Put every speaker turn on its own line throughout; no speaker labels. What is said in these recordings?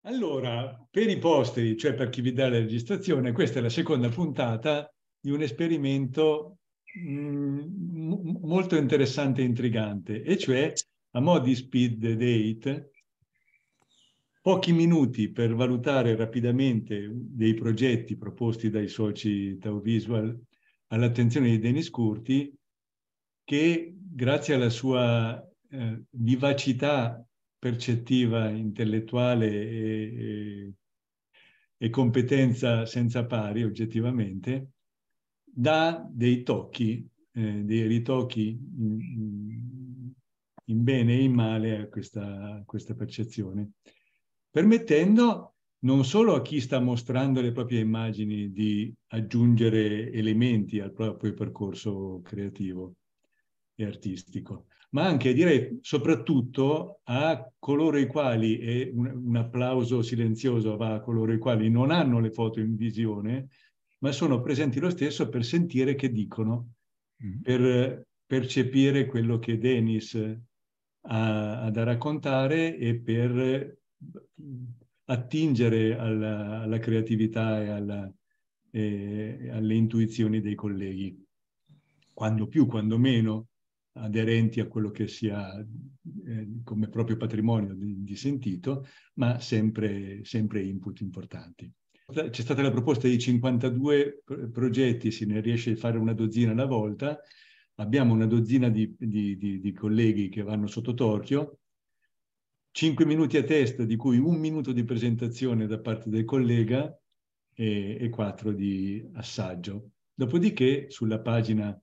Allora, per i posteri, cioè per chi vi dà la registrazione, questa è la seconda puntata di un esperimento molto interessante e intrigante, e cioè, a mo' di speed date, pochi minuti per valutare rapidamente dei progetti proposti dai soci Tau Visual all'attenzione di Denis Curti, che grazie alla sua vivacità percettiva, intellettuale e competenza senza pari oggettivamente, dà dei tocchi, dei ritocchi in bene e in male a questa percezione, permettendo non solo a chi sta mostrando le proprie immagini di aggiungere elementi al proprio percorso creativo e artistico, ma anche, direi, soprattutto a coloro i quali, e un applauso silenzioso va a coloro i quali non hanno le foto in visione, ma sono presenti lo stesso per sentire che dicono, per percepire quello che Denis ha da raccontare e per attingere alla creatività e alle intuizioni dei colleghi, quando più, quando meno aderenti a quello che si ha come proprio patrimonio di sentito, ma sempre input importanti. C'è stata la proposta di 52 progetti, se ne riesce a fare una dozzina alla volta. Abbiamo una dozzina di colleghi che vanno sotto torchio, 5 minuti a testa, di cui 1 minuto di presentazione da parte del collega e 4 di assaggio. Dopodiché, sulla pagina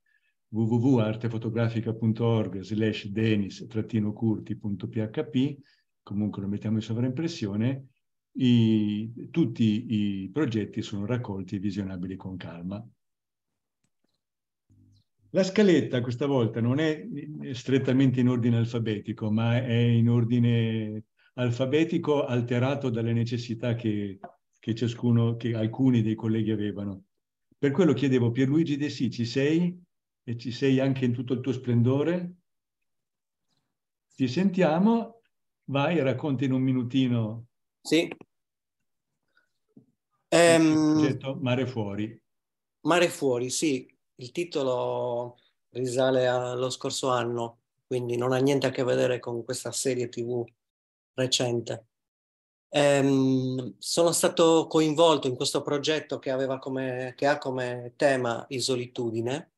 www.artefotografica.org/denis-curti.php, comunque lo mettiamo in sovraimpressione, tutti i progetti sono raccolti e visionabili con calma. La scaletta questa volta non è strettamente in ordine alfabetico, ma è in ordine alfabetico alterato dalle necessità che alcuni dei colleghi avevano. Per quello chiedevo: Pierluigi De Sì, ci sei? E ci sei anche in tutto il tuo splendore? Ti sentiamo, vai, racconta in un minutino
Sì.
il progetto Mare Fuori.
Mare Fuori, sì, il titolo risale allo scorso anno, quindi non ha niente a che vedere con questa serie TV recente. Sono stato coinvolto in questo progetto che ha come tema isolitudine.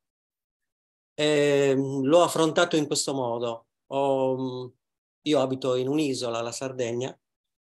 L'ho affrontato in questo modo. Io abito in un'isola, la Sardegna.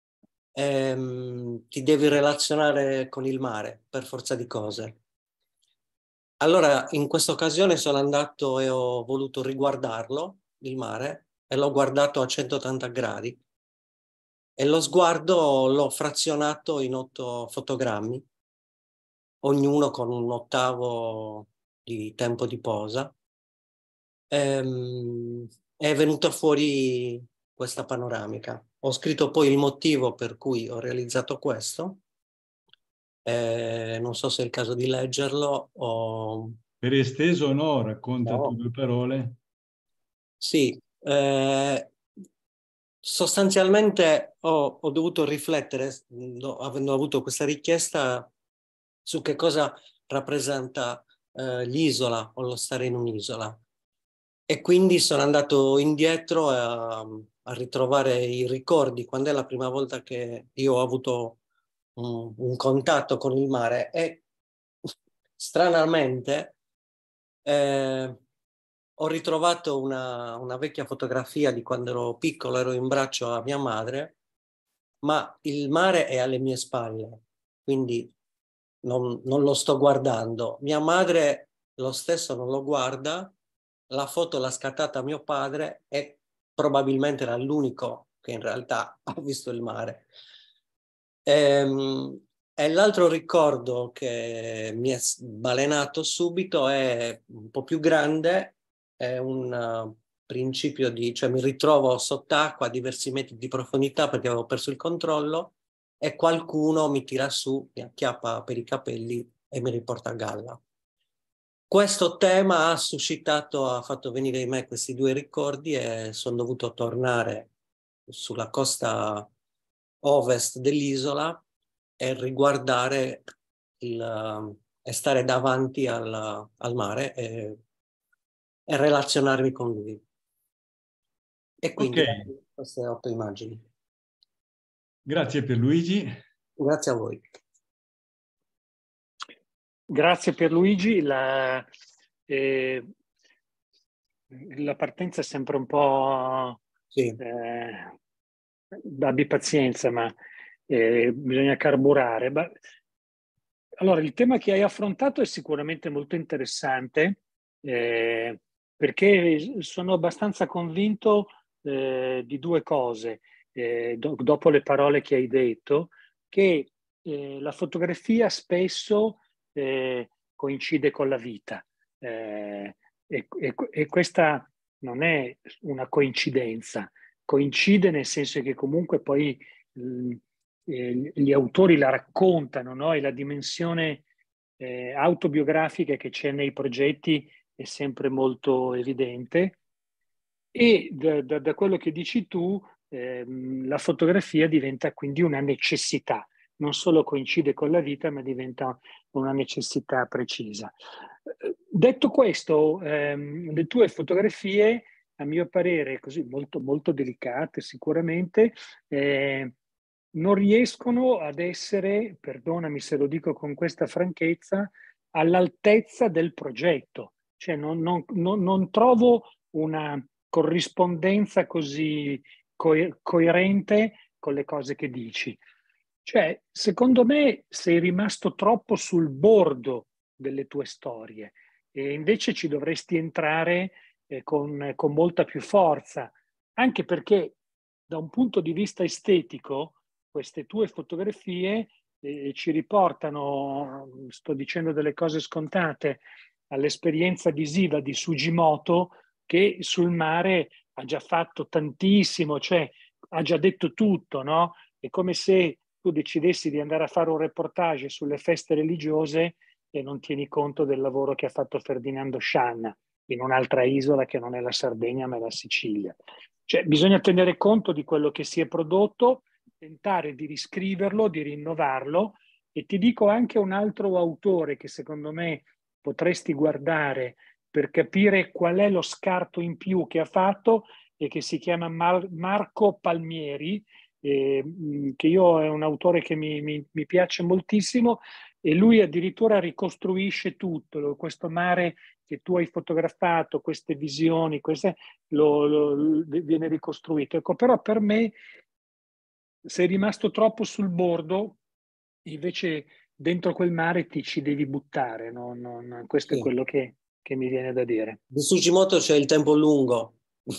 Ti devi relazionare con il mare per forza di cose. Allora, in questa occasione sono andato e ho voluto riguardarlo, il mare, e l'ho guardato a 180 gradi. E lo sguardo l'ho frazionato in 8 fotogrammi, ognuno con un ottavo di tempo di posa. È venuta fuori questa panoramica. Ho scritto poi il motivo per cui ho realizzato questo. Non so se è il caso di leggerlo o...
Per esteso o no, racconta tu
No.
2 parole.
Sì, sostanzialmente ho dovuto riflettere, avendo avuto questa richiesta, su che cosa rappresenta l'isola o lo stare in un'isola. E quindi sono andato indietro a ritrovare i ricordi, quando è la prima volta che io ho avuto un contatto con il mare. E stranamente ho ritrovato una vecchia fotografia di quando ero piccolo, ero in braccio a mia madre, ma il mare è alle mie spalle, quindi non lo sto guardando. Mia madre lo stesso non lo guarda, la foto l'ha scattata mio padre e probabilmente era l'unico che in realtà ha visto il mare. E l'altro ricordo che mi è balenato subito è un po' più grande, è un principio di, cioè mi ritrovo sott'acqua a diversi metri di profondità perché avevo perso il controllo e qualcuno mi tira su, mi acchiappa per i capelli e mi riporta a galla. Questo tema ha fatto venire in me questi 2 ricordi e sono dovuto tornare sulla costa ovest dell'isola e riguardare e stare davanti al mare e relazionarmi con lui. E
Ok,
quindi queste 8 immagini.
grazie Pierluigi.
Grazie a voi.
Grazie Pierluigi. La partenza è sempre un po'...
Sì.
Abbi pazienza, ma bisogna carburare. Allora, il tema che hai affrontato è sicuramente molto interessante, perché sono abbastanza convinto di due cose, dopo le parole che hai detto, che la fotografia spesso coincide con la vita, e questa non è una coincidenza, coincide nel senso che comunque poi gli autori la raccontano, no? E la dimensione autobiografica che c'è nei progetti è sempre molto evidente. E da quello che dici tu, la fotografia diventa quindi una necessità, non solo coincide con la vita, ma diventa una necessità precisa. Detto questo, le tue fotografie, a mio parere, così molto, molto delicate sicuramente, non riescono ad essere, perdonami se lo dico con questa franchezza, all'altezza del progetto. Cioè non trovo una corrispondenza così coerente con le cose che dici. Cioè, secondo me sei rimasto troppo sul bordo delle tue storie e invece ci dovresti entrare con molta più forza, anche perché da un punto di vista estetico queste tue fotografie ci riportano, sto dicendo delle cose scontate, all'esperienza visiva di Sugimoto, che sul mare ha già fatto tantissimo, cioè ha già detto tutto, no? È come se tu decidessi di andare a fare un reportage sulle feste religiose e non tieni conto del lavoro che ha fatto Ferdinando Scianna in un'altra isola che non è la Sardegna ma è la Sicilia. Cioè bisogna tenere conto di quello che si è prodotto, tentare di riscriverlo, di rinnovarlo, e ti dico anche un altro autore che secondo me potresti guardare per capire qual è lo scarto in più che ha fatto e che si chiama Marco Palmieri, che io è un autore che mi piace moltissimo, e lui addirittura ricostruisce tutto, questo mare che tu hai fotografato, queste visioni, viene ricostruito. Ecco, però per me sei rimasto troppo sul bordo, invece dentro quel mare ti ci devi buttare, no? Questo è
Sì.
quello che mi viene da dire.
Di Sugimoto c'è il tempo lungo,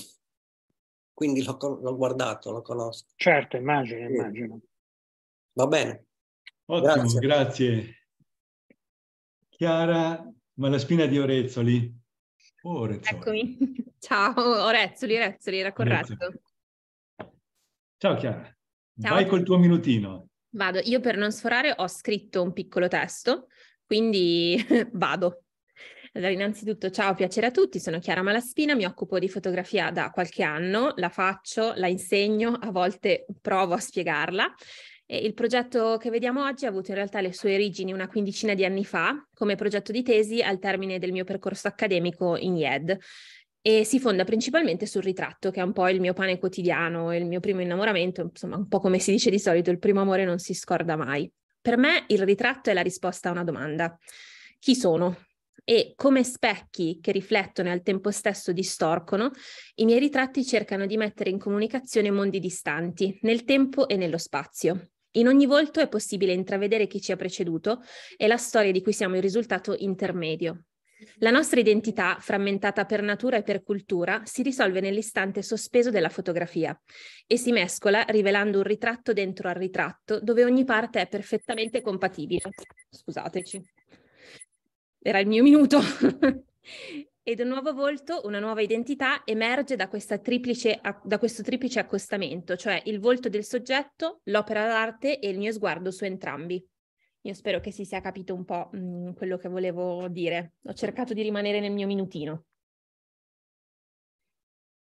quindi l'ho guardato, lo conosco.
Certo, immagino.
Va bene.
Ottimo, grazie. Chiara Malaspina di Orezzoli. Orezzoli.
Eccomi. Ciao, Orezzoli, era corretto.
Orezzoli. Ciao Chiara,
Ciao.
vai col tuo minutino.
Vado, io per non sforare ho scritto un piccolo testo, quindi vado. Allora, innanzitutto, ciao, piacere a tutti, sono Chiara Malaspina, mi occupo di fotografia da qualche anno, la faccio, la insegno, a volte provo a spiegarla. E il progetto che vediamo oggi ha avuto in realtà le sue origini una quindicina di anni fa, come progetto di tesi al termine del mio percorso accademico in IED. E si fonda principalmente sul ritratto, che è un po' il mio pane quotidiano, il mio primo innamoramento, insomma, un po' come si dice di solito, il primo amore non si scorda mai. Per me il ritratto è la risposta a una domanda: chi sono? E come specchi che riflettono e al tempo stesso distorcono, i miei ritratti cercano di mettere in comunicazione mondi distanti, nel tempo e nello spazio. In ogni volto è possibile intravedere chi ci ha preceduto e la storia di cui siamo il risultato intermedio. La nostra identità, frammentata per natura e per cultura, si risolve nell'istante sospeso della fotografia e si mescola rivelando un ritratto dentro al ritratto dove ogni parte è perfettamente compatibile. Scusateci. Era il mio minuto. Ed un nuovo volto, una nuova identità emerge da questo triplice accostamento, cioè il volto del soggetto, l'opera d'arte e il mio sguardo su entrambi. Io spero che si sia capito un po' quello che volevo dire. Ho cercato di rimanere nel mio minutino.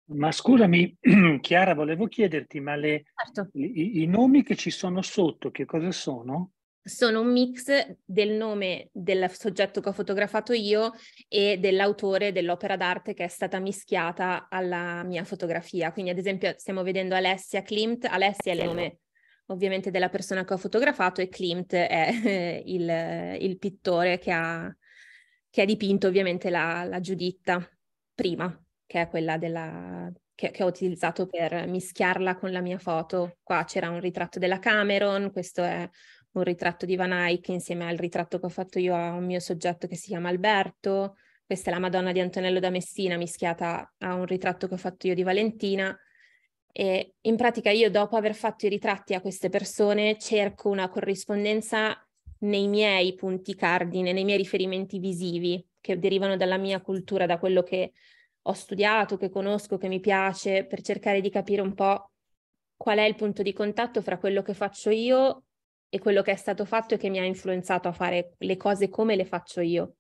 Ma scusami, Chiara, volevo chiederti, ma
Certo.
i nomi che ci sono sotto, che cosa sono?
Sono un mix del nome del soggetto che ho fotografato io e dell'autore dell'opera d'arte che è stata mischiata alla mia fotografia. Quindi, ad esempio, stiamo vedendo Alessia Klimt. Alessia è il nome ovviamente della persona che ho fotografato e Klimt è il pittore che ha dipinto ovviamente la Giuditta prima, che è quella che ho utilizzato per mischiarla con la mia foto. Qua c'era un ritratto della Cameron, questo è un ritratto di Van Eyck insieme al ritratto che ho fatto io a un mio soggetto che si chiama Alberto. Questa è la Madonna di Antonello da Messina mischiata a un ritratto che ho fatto io di Valentina. E in pratica io, dopo aver fatto i ritratti a queste persone, cerco una corrispondenza nei miei punti cardine, nei miei riferimenti visivi che derivano dalla mia cultura, da quello che ho studiato, che conosco, che mi piace, per cercare di capire un po' qual è il punto di contatto fra quello che faccio io e quello che è stato fatto e che mi ha influenzato a fare le cose come le faccio io.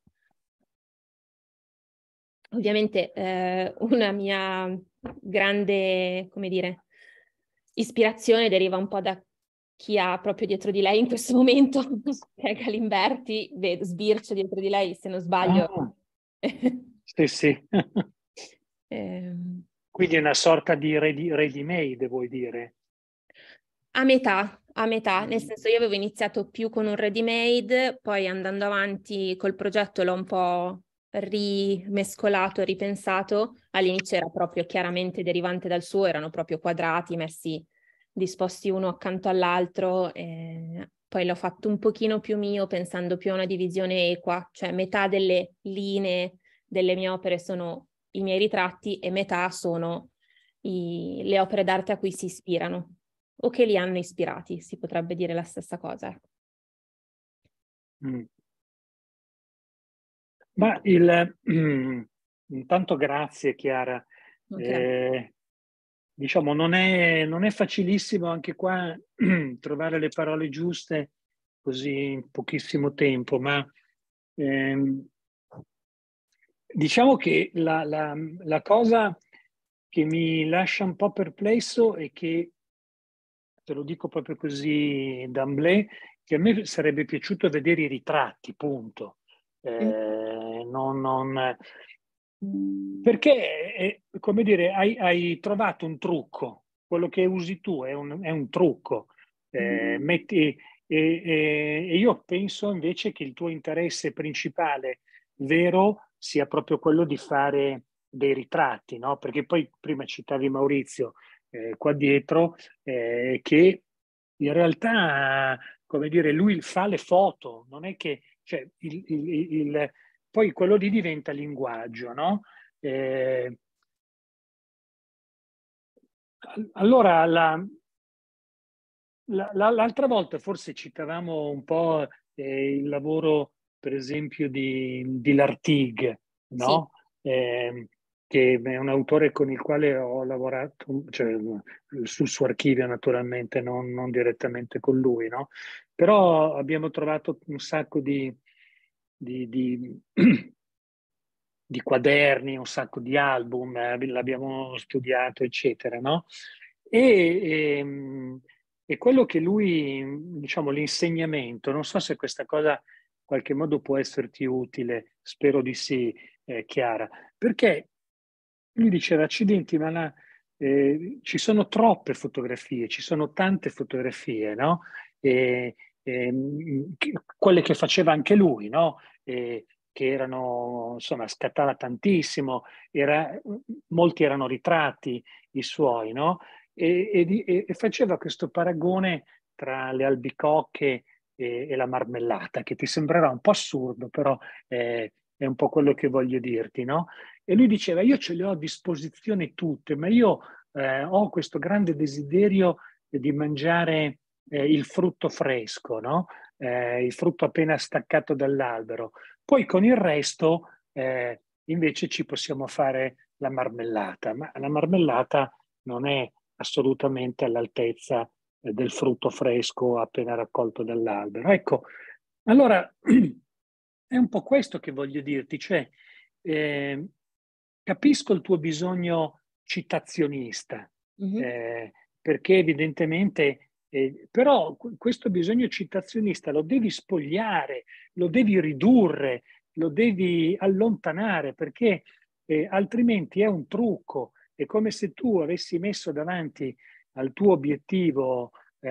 Ovviamente una mia grande, come dire, ispirazione deriva un po' da chi ha proprio dietro di lei in questo momento, che è Galimberti, vedo sbircio dietro di lei, se non sbaglio.
Ah, sì, sì. Quindi è una sorta di ready-made, vuoi dire?
A metà, nel senso io avevo iniziato più con un ready-made, poi andando avanti col progetto l'ho un po' rimescolato, ripensato. All'inizio era proprio chiaramente derivante dal suo, erano proprio quadrati messi disposti uno accanto all'altro, poi l'ho fatto un pochino più mio, pensando più a una divisione equa, cioè metà delle linee delle mie opere sono i miei ritratti e metà sono le opere d'arte a cui si ispirano o che li hanno ispirati, si potrebbe dire la stessa cosa.
Mm. Ma intanto grazie Chiara.
Okay.
Diciamo non è facilissimo anche qua trovare le parole giuste così in pochissimo tempo, ma diciamo che la cosa che mi lascia un po' perplesso è che, te lo dico proprio così d'emblée, che a me sarebbe piaciuto vedere i ritratti, punto. Perché, come dire, hai trovato un trucco. Quello che usi tu è un trucco. E io penso invece che il tuo interesse principale, vero, sia proprio quello di fare dei ritratti, no? Perché poi prima citavi Maurizio qua dietro, che in realtà, come dire, lui fa le foto, non è che, cioè, poi quello lì diventa linguaggio, no? Allora, l'altra volta forse citavamo un po' il lavoro, per esempio, di Lartigue,
Sì.
no? Che è un autore con il quale ho lavorato, cioè, sul suo archivio naturalmente, non direttamente con lui, no? Però abbiamo trovato un sacco di, di, di quaderni, un sacco di album, l'abbiamo studiato, eccetera, no? E quello che lui, diciamo, l'insegnamento, non so se questa cosa in qualche modo può esserti utile, spero di sì, Chiara, perché lui diceva, accidenti, ma ci sono troppe fotografie, ci sono tante fotografie, no? Quelle che faceva anche lui, no? Che erano, insomma, scattava tantissimo, molti erano ritratti i suoi, no? E faceva questo paragone tra le albicocche e la marmellata, che ti sembrerà un po' assurdo, però è un po' quello che voglio dirti, no? E lui diceva, io ce le ho a disposizione tutte, ma io ho questo grande desiderio di mangiare il frutto fresco, no? Il frutto appena staccato dall'albero. Poi con il resto invece ci possiamo fare la marmellata, ma la marmellata non è assolutamente all'altezza del frutto fresco appena raccolto dall'albero. Ecco, allora è un po' questo che voglio dirti, cioè capisco il tuo bisogno citazionista, perché evidentemente, però questo bisogno citazionista lo devi spogliare, lo devi ridurre, lo devi allontanare, perché altrimenti è un trucco. È come se tu avessi messo davanti al tuo obiettivo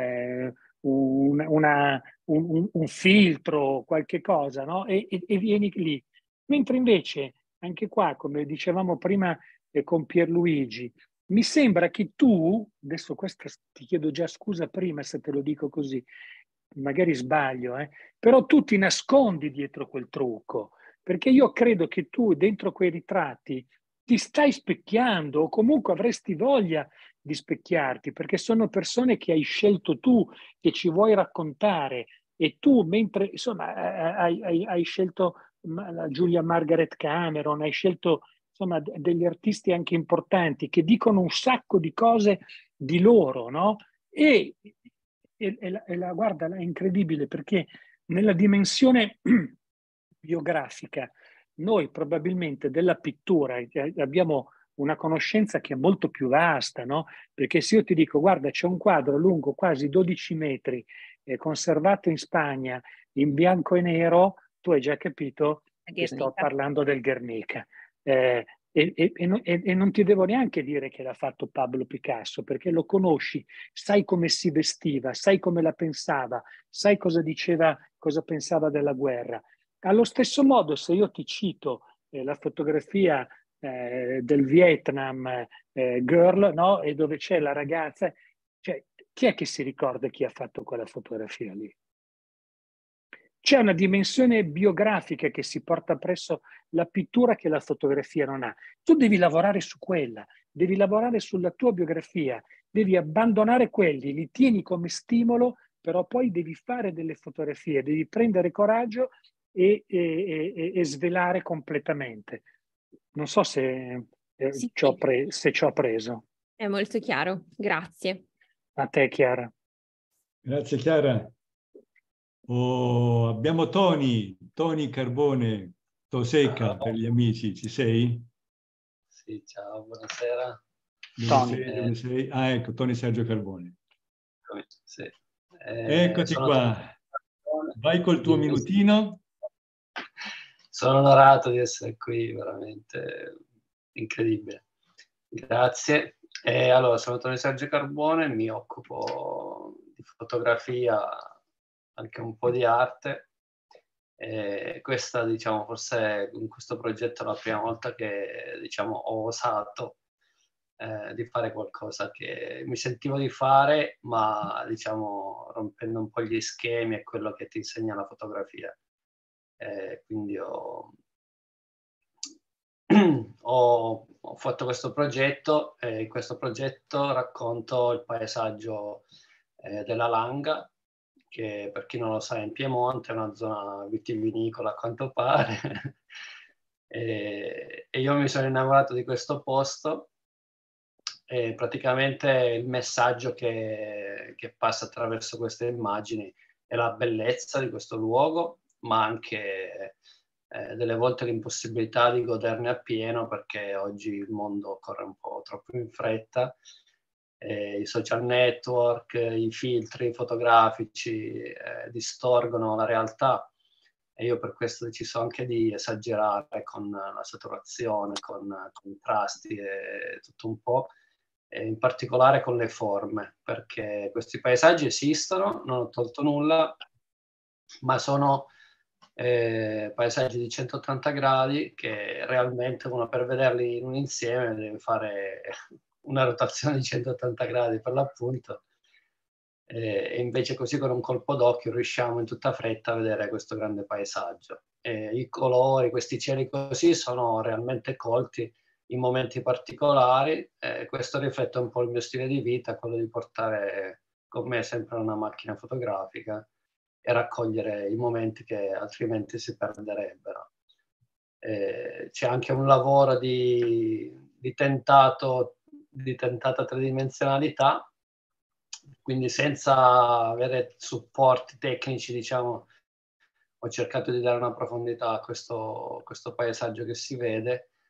un filtro, qualche cosa, no? E vieni lì. Mentre invece, anche qua, come dicevamo prima con Pierluigi, mi sembra che tu, adesso questa ti chiedo già scusa prima se te lo dico così, magari sbaglio, però tu ti nascondi dietro quel trucco, perché io credo che tu dentro quei ritratti ti stai specchiando o comunque avresti voglia di specchiarti, perché sono persone che hai scelto tu, che ci vuoi raccontare, e tu mentre insomma hai scelto Julia Margaret Cameron, hai scelto insomma degli artisti anche importanti che dicono un sacco di cose di loro, no? E guarda, è incredibile perché nella dimensione biografica noi probabilmente della pittura abbiamo una conoscenza che è molto più vasta, no? Perché se io ti dico, guarda, c'è un quadro lungo quasi 12 metri, conservato in Spagna, in bianco e nero, tu hai già capito che sto parlando del Guernica. E non ti devo neanche dire che l'ha fatto Pablo Picasso, perché lo conosci, sai come si vestiva, sai come la pensava, sai cosa diceva, cosa pensava della guerra. Allo stesso modo, se io ti cito la fotografia del Vietnam Girl, no? E dove c'è la ragazza, cioè, chi è che si ricorda chi ha fatto quella fotografia lì? C'è una dimensione biografica che si porta presso la pittura che la fotografia non ha. Tu devi lavorare su quella, devi lavorare sulla tua biografia, devi abbandonare quelli, li tieni come stimolo, però poi devi fare delle fotografie, devi prendere coraggio e svelare completamente. Non so se
Sì.
ci ho preso.
È molto chiaro, grazie.
A te, Chiara.
Grazie, Chiara. Abbiamo Tony Carbone, Toseca per gli amici, ci sei?
Sì, ciao, buonasera.
Dove sei? Ah, ecco, Tony Sergio Carbone.
Sì.
Eccoti qua. Vai col tuo minutino.
Sono onorato di essere qui, veramente incredibile. Grazie. Allora, sono Tony Sergio Carbone, mi occupo di fotografia, anche un po' di arte. Questa, diciamo, forse in questo progetto è la prima volta che, diciamo, ho osato di fare qualcosa che mi sentivo di fare, ma, diciamo, rompendo un po' gli schemi e quello che ti insegna la fotografia. Quindi ho fatto questo progetto e in questo progetto racconto il paesaggio della Langa, che per chi non lo sa è in Piemonte, è una zona vitivinicola a quanto pare. E io mi sono innamorato di questo posto e praticamente il messaggio che passa attraverso queste immagini è la bellezza di questo luogo, ma anche delle volte l'impossibilità di goderne appieno, perché oggi il mondo corre un po' troppo in fretta, i social network, i filtri fotografici distorgono la realtà, e io per questo ho deciso anche di esagerare con la saturazione, con contrasti e tutto un po', e in particolare con le forme, perché questi paesaggi esistono, non ho tolto nulla, ma sono paesaggi di 180 gradi che realmente uno, per vederli in un insieme, deve fare una rotazione di 180 gradi per l'appunto, e invece così con un colpo d'occhio riusciamo in tutta fretta a vedere questo grande paesaggio. I colori, questi cieli così sono realmente colti in momenti particolari, questo riflette un po' il mio stile di vita, quello di portare con me sempre una macchina fotografica e raccogliere i momenti che altrimenti si perderebbero. C'è anche un lavoro di tentata tridimensionalità, quindi senza avere supporti tecnici, diciamo, ho cercato di dare una profondità a questo paesaggio che si vede,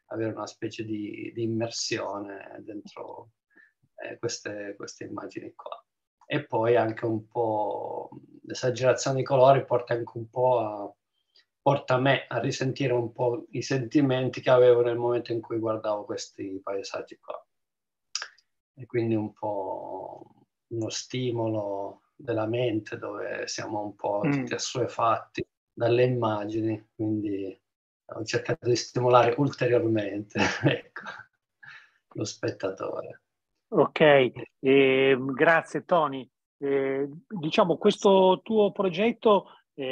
avere una specie di immersione dentro queste immagini qua. E poi anche un po' l'esagerazione dei colori porta anche un po' porta me a risentire un po' i sentimenti che avevo nel momento in cui guardavo questi paesaggi qua. E quindi un po' uno stimolo della mente dove siamo un po' tutti assuefatti dalle immagini, quindi ho cercato di stimolare ulteriormente ecco, lo spettatore.
Ok, grazie Tony. Diciamo, questo tuo progetto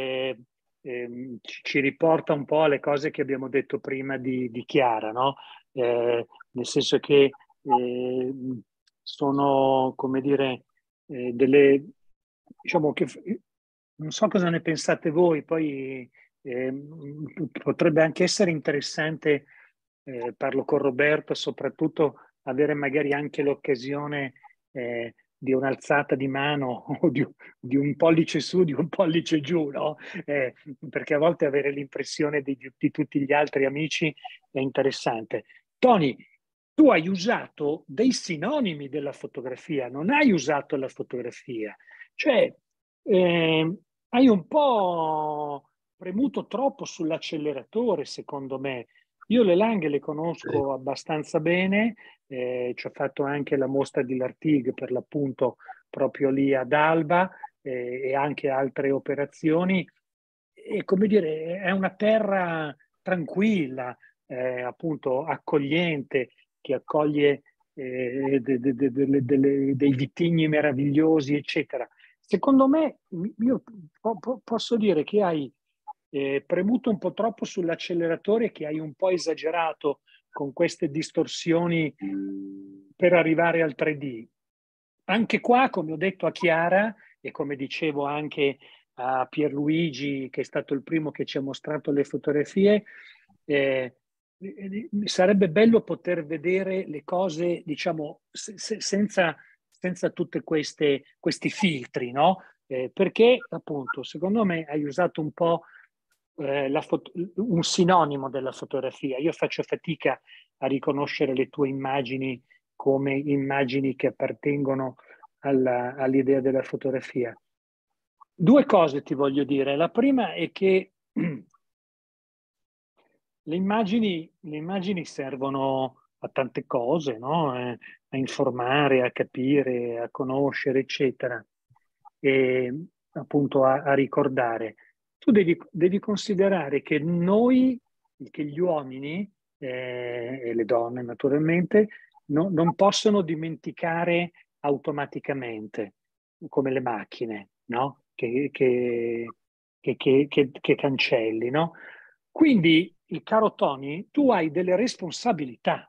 ci riporta un po' alle cose che abbiamo detto prima di Chiara, no? Nel senso che sono, come dire, delle, diciamo che non so cosa ne pensate voi, poi potrebbe anche essere interessante, parlo con Roberto, soprattutto avere magari anche l'occasione di un'alzata di mano o di un pollice su, di un pollice giù, no? Perché a volte avere l'impressione di tutti gli altri amici è interessante. Tony, tu hai usato dei sinonimi della fotografia, non hai usato la fotografia, cioè hai un po' premuto troppo sull'acceleratore, secondo me. Io le Langhe le conosco abbastanza bene, ci ho fatto anche la mostra di Lartigue per l'appunto proprio lì ad Alba e anche altre operazioni. E come dire, è una terra tranquilla, appunto accogliente, che accoglie dei vitigni meravigliosi, eccetera. Secondo me, io posso dire che hai premuto un po' troppo sull'acceleratore, che hai un po' esagerato con queste distorsioni per arrivare al 3D. Anche qua, come ho detto a Chiara e come dicevo anche a Pierluigi, che è stato il primo che ci ha mostrato le fotografie, sarebbe bello poter vedere le cose, diciamo, senza tutti questi filtri, no? Perché appunto, secondo me hai usato un po' un sinonimo della fotografia. Io faccio fatica a riconoscere le tue immagini come immagini che appartengono all'idea della fotografia. Due cose ti voglio dire. La prima è che le immagini servono a tante cose, no? A informare, a capire, a conoscere, eccetera, e appunto a ricordare. Tu devi considerare che noi, che gli uomini e le donne naturalmente, non possono dimenticare automaticamente, come le macchine, no? Che cancelli, no? Quindi, il caro Tony, tu hai delle responsabilità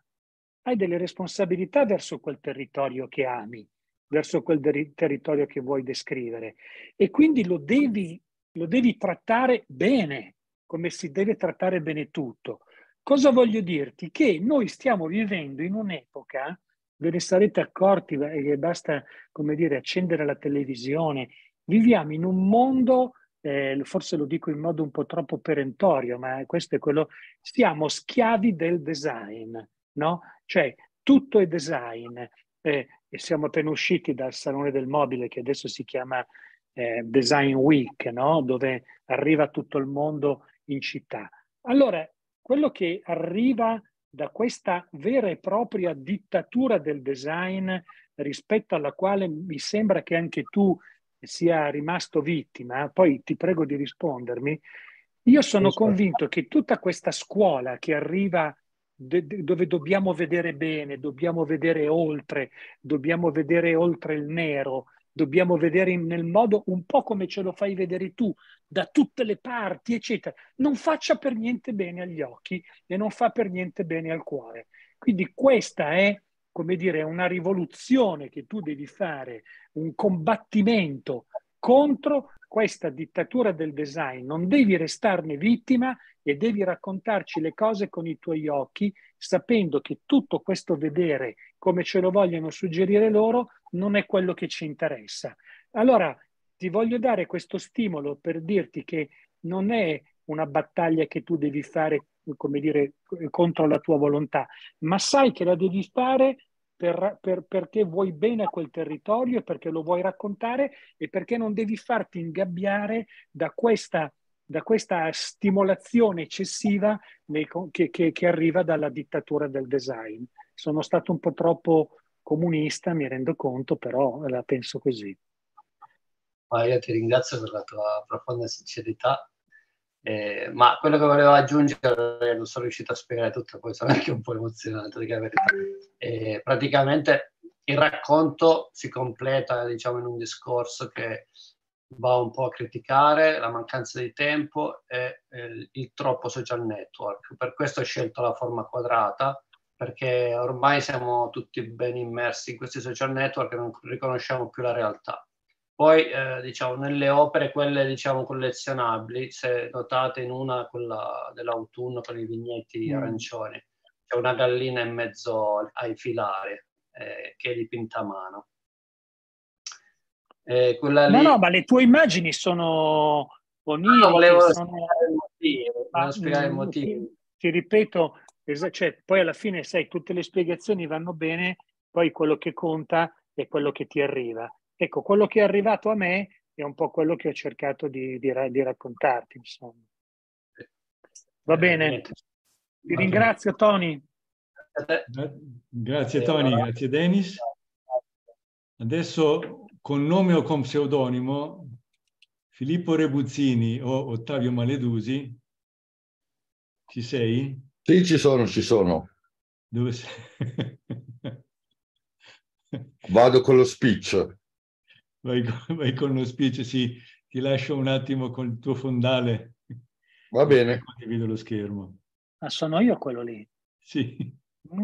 verso quel territorio che ami, verso quel territorio che vuoi descrivere, e quindi lo devi trattare bene, come si deve trattare bene tutto. Cosa voglio dirti? Che noi stiamo vivendo in un'epoca, ve ne sarete accorti, che basta, come dire, accendere la televisione, viviamo in un mondo, forse lo dico in modo un po' troppo perentorio, ma questo è quello, siamo schiavi del design, no? Cioè, tutto è design. E siamo appena usciti dal Salone del Mobile, che adesso si chiama Design Week, no? Dove arriva tutto il mondo in città. Allora, quello che arriva da questa vera e propria dittatura del design, rispetto alla quale mi sembra che anche tu sia rimasto vittima, poi ti prego di rispondermi, io sono convinto che tutta questa scuola che arriva dove dobbiamo vedere bene, dobbiamo vedere oltre il nero, dobbiamo vedere nel modo un po' come ce lo fai vedere tu, da tutte le parti, eccetera, non faccia per niente bene agli occhi e non fa per niente bene al cuore. Quindi questa è, come dire, una rivoluzione che tu devi fare, un combattimento contro questa dittatura del design. Non devi restarne vittima e devi raccontarci le cose con i tuoi occhi, sapendo che tutto questo vedere come ce lo vogliono suggerire loro non è quello che ci interessa. Allora, ti voglio dare questo stimolo per dirti che non è una battaglia che tu devi fare come dire, contro la tua volontà, ma sai che la devi fare perché vuoi bene a quel territorio, perché lo vuoi raccontare e perché non devi farti ingabbiare da questa stimolazione eccessiva che arriva dalla dittatura del design. Sono stato un po' troppo comunista, mi rendo conto, però la penso così.
Io ti ringrazio per la tua profonda sincerità, ma quello che volevo aggiungere, non sono riuscito a spiegare tutto, poi sono anche un po' emozionato, di verità. Praticamente il racconto si completa, diciamo, in un discorso che va un po' a criticare la mancanza di tempo e il troppo social network. Per questo ho scelto la forma quadrata, perché ormai siamo tutti ben immersi in questi social network e non riconosciamo più la realtà. Poi, diciamo, nelle opere, quelle, diciamo, collezionabili, se notate in una, quella dell'autunno con i vignetti arancioni, c'è una gallina in mezzo ai filari, che è dipinta a mano. Quella lì...
No, ma le tue immagini sono oniriche.
Volevo spiegare il motivo.
Ti ripeto, cioè, poi alla fine, sai, tutte le spiegazioni vanno bene, poi quello che conta è quello che ti arriva. Ecco, quello che è arrivato a me è un po' quello che ho cercato di raccontarti, insomma. Va bene. Ti ringrazio, Tony.
Grazie Tony, grazie Denis. Adesso con nome o con pseudonimo, Filippo Rebuzzini o Ottavio Maledusi, ci sei?
Sì, ci sono.
Dove sei?
Vado con lo speech.
Vai con lo speech, sì. Ti lascio un attimo con il tuo fondale.
Va bene.
Condivido lo schermo.
Ah, sono io quello lì?
Sì.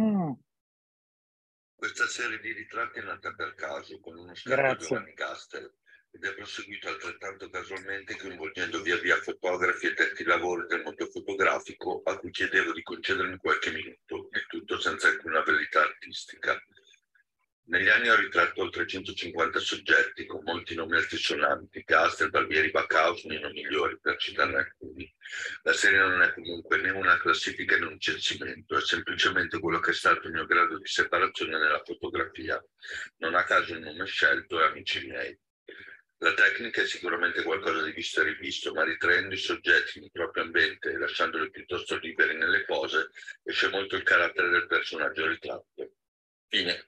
Questa serie di ritratti è nata per caso con uno scatto Giovanni Castel ed è proseguito altrettanto casualmente, coinvolgendo via via fotografi e tetti lavori del mondo fotografico a cui chiedevo di concedermi qualche minuto, il tutto senza alcuna verità artistica. Negli anni ho ritratto oltre 150 soggetti, con molti nomi altisonanti: Castel, Barbieri, Backhaus, Nino Migliori, per citarne alcuni. La serie non è comunque né una classifica né un censimento, è semplicemente quello che è stato il mio grado di separazione nella fotografia. Non a caso il nome scelto è Amici miei. La tecnica è sicuramente qualcosa di visto e rivisto, ma ritraendo i soggetti nel proprio ambiente e lasciandoli piuttosto liberi nelle pose, esce molto il carattere del personaggio ritratto. Fine.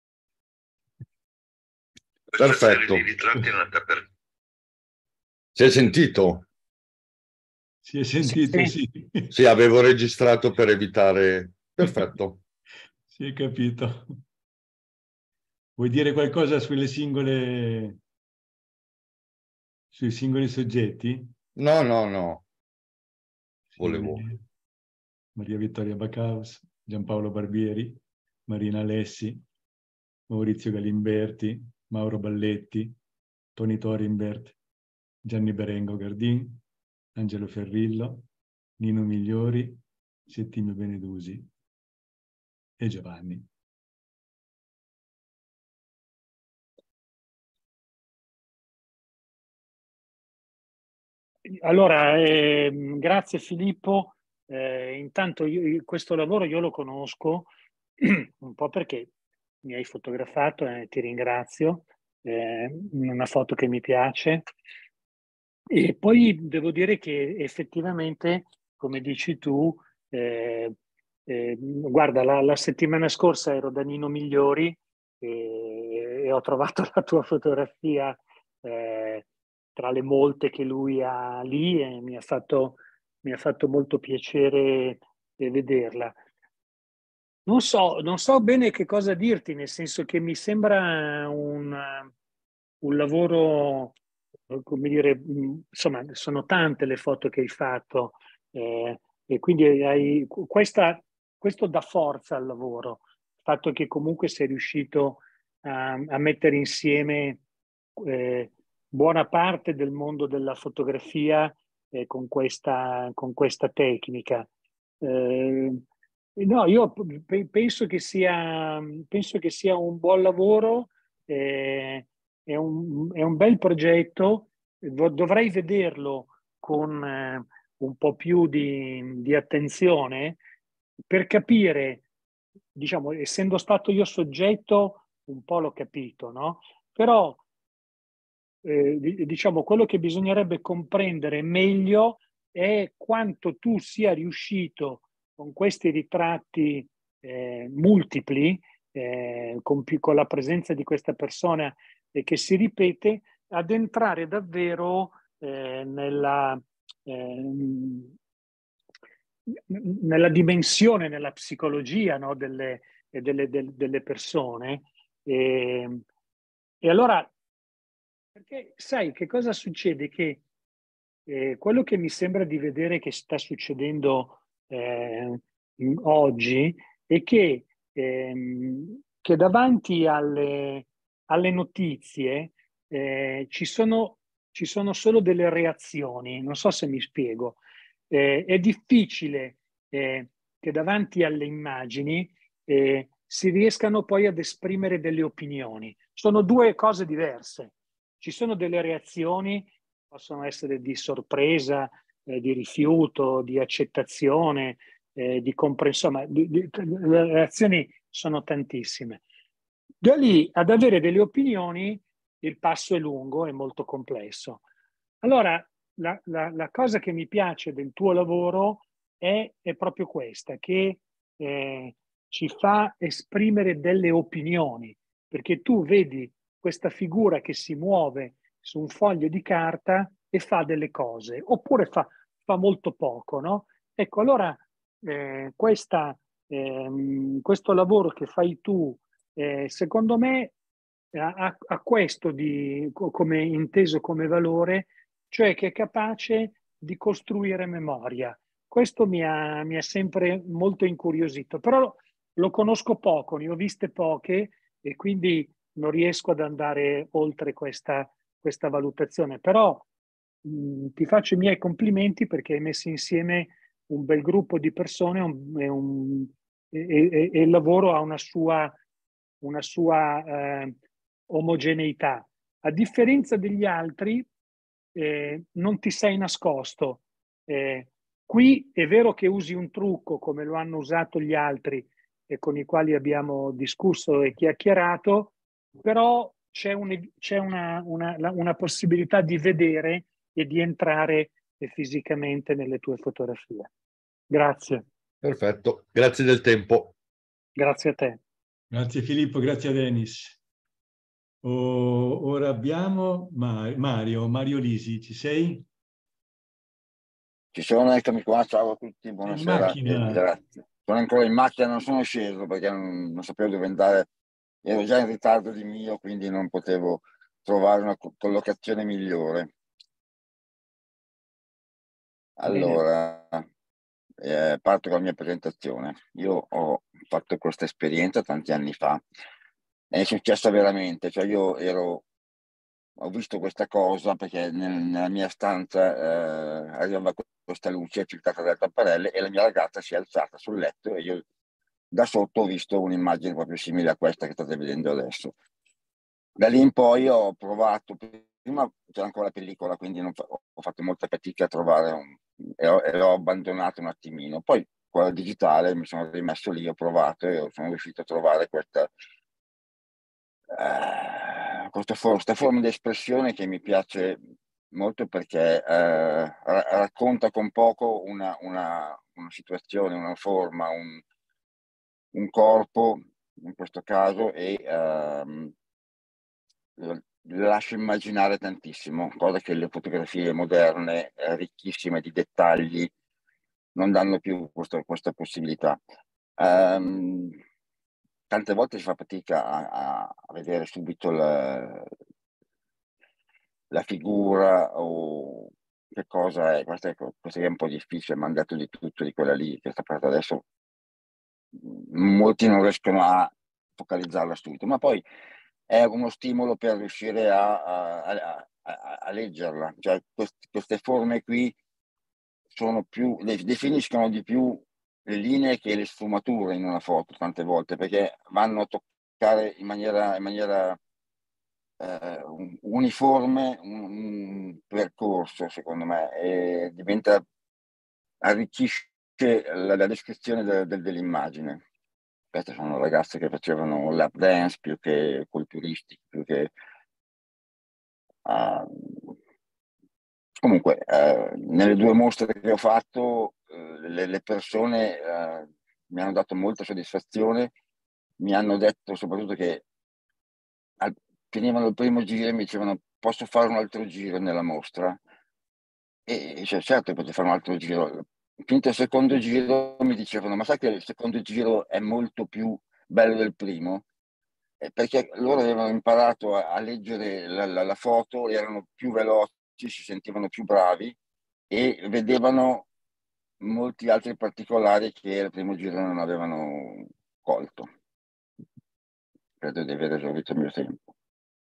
Perfetto. Si è sentito?
Si è sentito, sì.
Sì, avevo registrato per evitare... Perfetto.
Si è capito. Vuoi dire qualcosa sui singoli soggetti?
No. Volevo.
Maria Vittoria Backhaus, Giampaolo Barbieri, Marina Alessi, Maurizio Galimberti, Mauro Balletti, Toni Thorimbert, Gianni Berengo Gardin, Angelo Ferrillo, Nino Migliori, Settimio Benedusi e Giovanni.
Allora, grazie Filippo. Intanto questo lavoro io lo conosco un po' perché mi hai fotografato e ti ringrazio. Una foto che mi piace. E poi devo dire che effettivamente, come dici tu, guarda, la settimana scorsa ero da Nino Migliori e ho trovato la tua fotografia tra le molte che lui ha lì e mi ha fatto molto piacere vederla. Non so bene che cosa dirti, nel senso che mi sembra un lavoro, come dire, insomma, sono tante le foto che hai fatto e quindi questo dà forza al lavoro, il fatto che comunque sei riuscito a mettere insieme buona parte del mondo della fotografia con questa tecnica. No, io penso che sia un buon lavoro, è un bel progetto. Dovrei vederlo con un po' più di attenzione per capire, diciamo, essendo stato io soggetto, un po' l'ho capito, no? Però diciamo, quello che bisognerebbe comprendere meglio è quanto tu sia riuscito con questi ritratti multipli, con la presenza di questa persona che si ripete, ad entrare davvero nella dimensione, nella psicologia, no, delle persone. E allora, perché sai che cosa succede? Che quello che mi sembra di vedere che sta succedendo oggi è che davanti alle notizie ci sono solo delle reazioni. Non so se mi spiego. È difficile che davanti alle immagini si riescano poi ad esprimere delle opinioni. Sono due cose diverse. Ci sono delle reazioni, possono essere di sorpresa, di rifiuto, di accettazione, di comprensione. Le reazioni sono tantissime. Da lì ad avere delle opinioni il passo è lungo, è molto complesso. Allora, la cosa che mi piace del tuo lavoro è proprio questa, che ci fa esprimere delle opinioni, perché tu vedi questa figura che si muove su un foglio di carta e fa delle cose, oppure fa molto poco, no? Ecco, allora questo lavoro che fai tu, secondo me, ha questo come inteso come valore, cioè che è capace di costruire memoria. Questo mi ha sempre molto incuriosito, però lo conosco poco, ne ho viste poche e quindi non riesco ad andare oltre questa valutazione. Però ti faccio i miei complimenti perché hai messo insieme un bel gruppo di persone e il lavoro ha una sua omogeneità. A differenza degli altri, non ti sei nascosto. Qui è vero che usi un trucco come lo hanno usato gli altri e con i quali abbiamo discusso e chiacchierato, però c'è una possibilità di vedere e di entrare fisicamente nelle tue fotografie. Grazie.
Perfetto, grazie del tempo.
Grazie a te.
Grazie Filippo, grazie a Denis. Ora abbiamo Mario Lisi, ci sei?
Ci sono, eccomi qua, ciao a tutti, buonasera, grazie. Sono ancora in macchina, non sono sceso perché non sapevo dove andare, ero già in ritardo di mio, quindi non potevo trovare una collocazione migliore. Allora, parto con la mia presentazione. Io ho fatto questa esperienza tanti anni fa, è successa veramente, cioè ho visto questa cosa perché nella mia stanza arrivava questa luce filtrata dalle tapparelle e la mia ragazza si è alzata sul letto e io da sotto ho visto un'immagine proprio simile a questa che state vedendo adesso. Da lì in poi ho provato, prima c'era ancora la pellicola, quindi ho fatto molta fatica a trovare e l'ho abbandonato un attimino. Poi con la digitale mi sono rimesso lì, ho provato e sono riuscito a trovare questa forma di espressione che mi piace molto perché racconta con poco una situazione, una forma, un corpo in questo caso e lascia immaginare tantissimo, cosa che le fotografie moderne ricchissime di dettagli non danno più questa possibilità. Tante volte si fa fatica a vedere subito la figura o che cosa è. Questo è un po' difficile, mi hanno detto di tutto di quella lì che sta parlando adesso. Molti non riescono a focalizzarla subito, ma poi è uno stimolo per riuscire a leggerla. Cioè, queste forme qui sono più, definiscono di più le linee che le sfumature in una foto tante volte, perché vanno a toccare in maniera uniforme un percorso, secondo me, e diventa arricchisce la descrizione dell'immagine. Queste sono ragazze che facevano lap dance più che culturisti, più che... comunque, nelle 2 mostre che ho fatto, le persone mi hanno dato molta soddisfazione, mi hanno detto soprattutto che finivano il primo giro e mi dicevano: posso fare un altro giro nella mostra? E cioè, certo, posso fare un altro giro. Finito il secondo giro mi dicevano: ma sai che il secondo giro è molto più bello del primo? Perché loro avevano imparato a leggere la foto, erano più veloci, si sentivano più bravi e vedevano molti altri particolari che il primo giro non avevano colto. Credo di aver esaurito il mio tempo.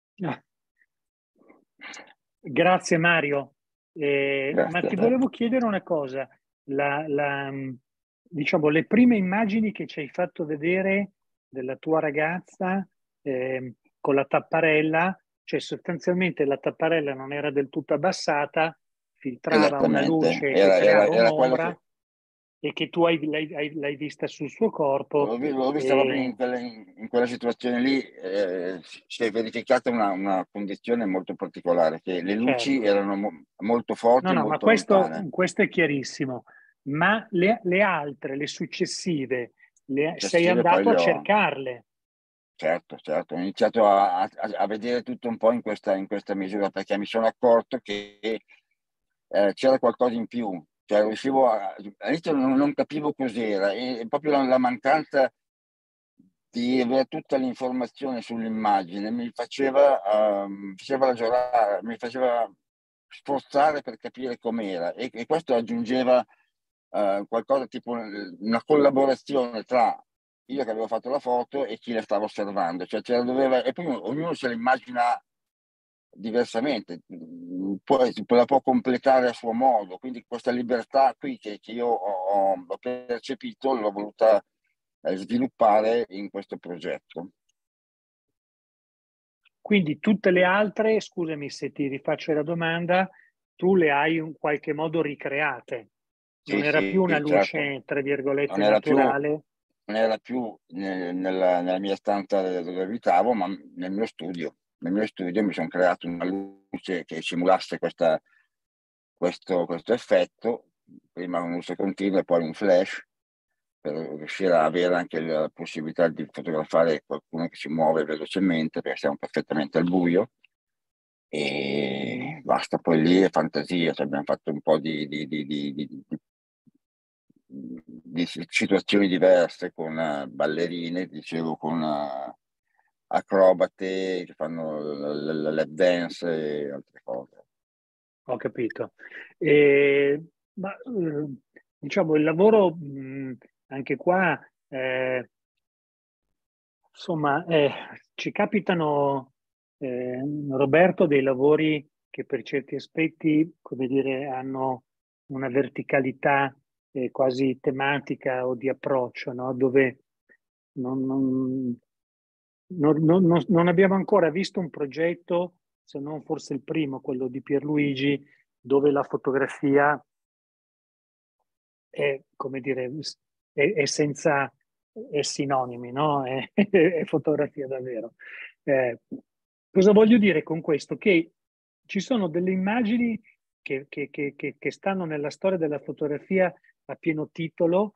Grazie Mario.
Grazie
Ma
a
ti
te.
volevo chiedere una cosa. Diciamo, le prime immagini che ci hai fatto vedere della tua ragazza con la tapparella, cioè sostanzialmente la tapparella non era del tutto abbassata, filtrava una luce che creava
Era quello
un'ombra,
che...
e che tu l'hai vista sul suo corpo.
L'ho vista proprio in quella situazione lì, si è verificata una condizione molto particolare, che le luci
Certo.
erano molto forti e
No, ma
molto lontane.
questo è chiarissimo. Ma le altre, le successive, sei
Successive poi
andato
le
a
ho...
cercarle.
Certo, ho iniziato a vedere tutto un po' in questa misura, perché mi sono accorto che c'era qualcosa in più. Cioè, all'inizio non capivo cos'era, e proprio la mancanza di avere tutta l'informazione sull'immagine mi faceva ragionare, mi faceva sforzare per capire com'era, e questo aggiungeva qualcosa tipo una collaborazione tra io che avevo fatto la foto e chi la stava osservando, cioè e poi ognuno se la immagina diversamente, poi la può completare a suo modo, quindi questa libertà qui che io ho percepito l'ho voluta sviluppare in questo progetto.
Quindi tutte le altre, scusami se ti rifaccio la domanda, tu le hai in qualche modo ricreate. Non
Sì,
era più una luce,
certo.
tra virgolette,
Non era più,
naturale.
non era più nella mia stanza dove abitavo, ma nel mio studio. Nel mio studio mi sono creato una luce che simulasse questo effetto, prima un luce continua e poi un flash, per riuscire a avere anche la possibilità di fotografare qualcuno che si muove velocemente, perché siamo perfettamente al buio. E basta, poi lì è fantasia, cioè abbiamo fatto un po' di situazioni diverse con ballerine, dicevo, con acrobate che fanno la lap dance e altre cose.
Ho capito. Ma diciamo il lavoro anche qua, insomma, ci capitano, Roberto, dei lavori che per certi aspetti, come dire, hanno una verticalità quasi tematica o di approccio, no? Dove non abbiamo ancora visto un progetto, se non forse il primo, quello di Pierluigi, dove la fotografia è, come dire, è senza sinonimi, no? È fotografia davvero. Cosa voglio dire con questo? Che ci sono delle immagini che stanno nella storia della fotografia a pieno titolo.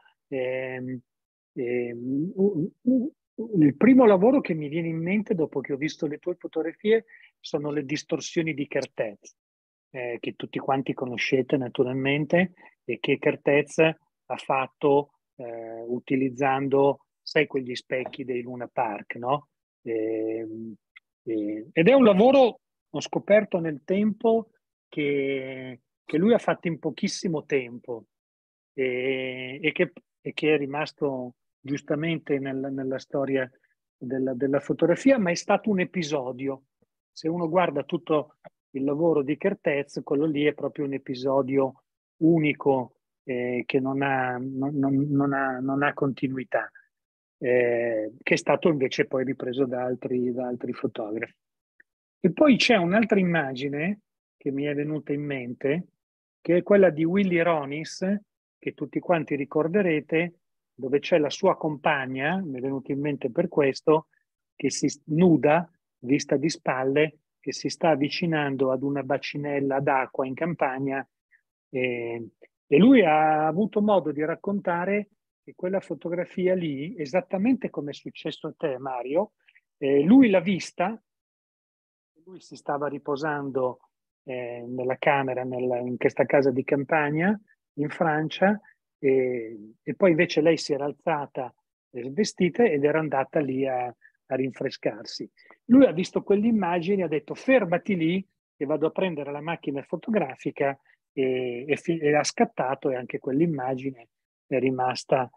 Il primo lavoro che mi viene in mente dopo che ho visto le tue fotografie sono le distorsioni di Kertész, che tutti quanti conoscete naturalmente, e che Kertész ha fatto utilizzando, sai, quegli specchi dei Luna Park, no? Ed è un lavoro, ho scoperto nel tempo, che lui ha fatto in pochissimo tempo e che è rimasto giustamente nella storia della fotografia, ma è stato un episodio. Se uno guarda tutto il lavoro di Kertész, quello lì è proprio un episodio unico, che non ha continuità, che è stato invece poi ripreso da altri fotografi. E poi c'è un'altra immagine che mi è venuta in mente, che è quella di Willy Ronis, che tutti quanti ricorderete, dove c'è la sua compagna, mi è venuto in mente per questo, che si nuda, vista di spalle, che si sta avvicinando ad una bacinella d'acqua in campagna, e lui ha avuto modo di raccontare che quella fotografia lì, esattamente come è successo a te, Mario, lui l'ha vista, lui si stava riposando nella camera, in questa casa di campagna in Francia, e poi invece lei si era alzata vestita ed era andata lì a rinfrescarsi. Lui ha visto quell'immagine e ha detto: fermati lì che vado a prendere la macchina fotografica, e ha scattato, e anche quell'immagine è rimasta,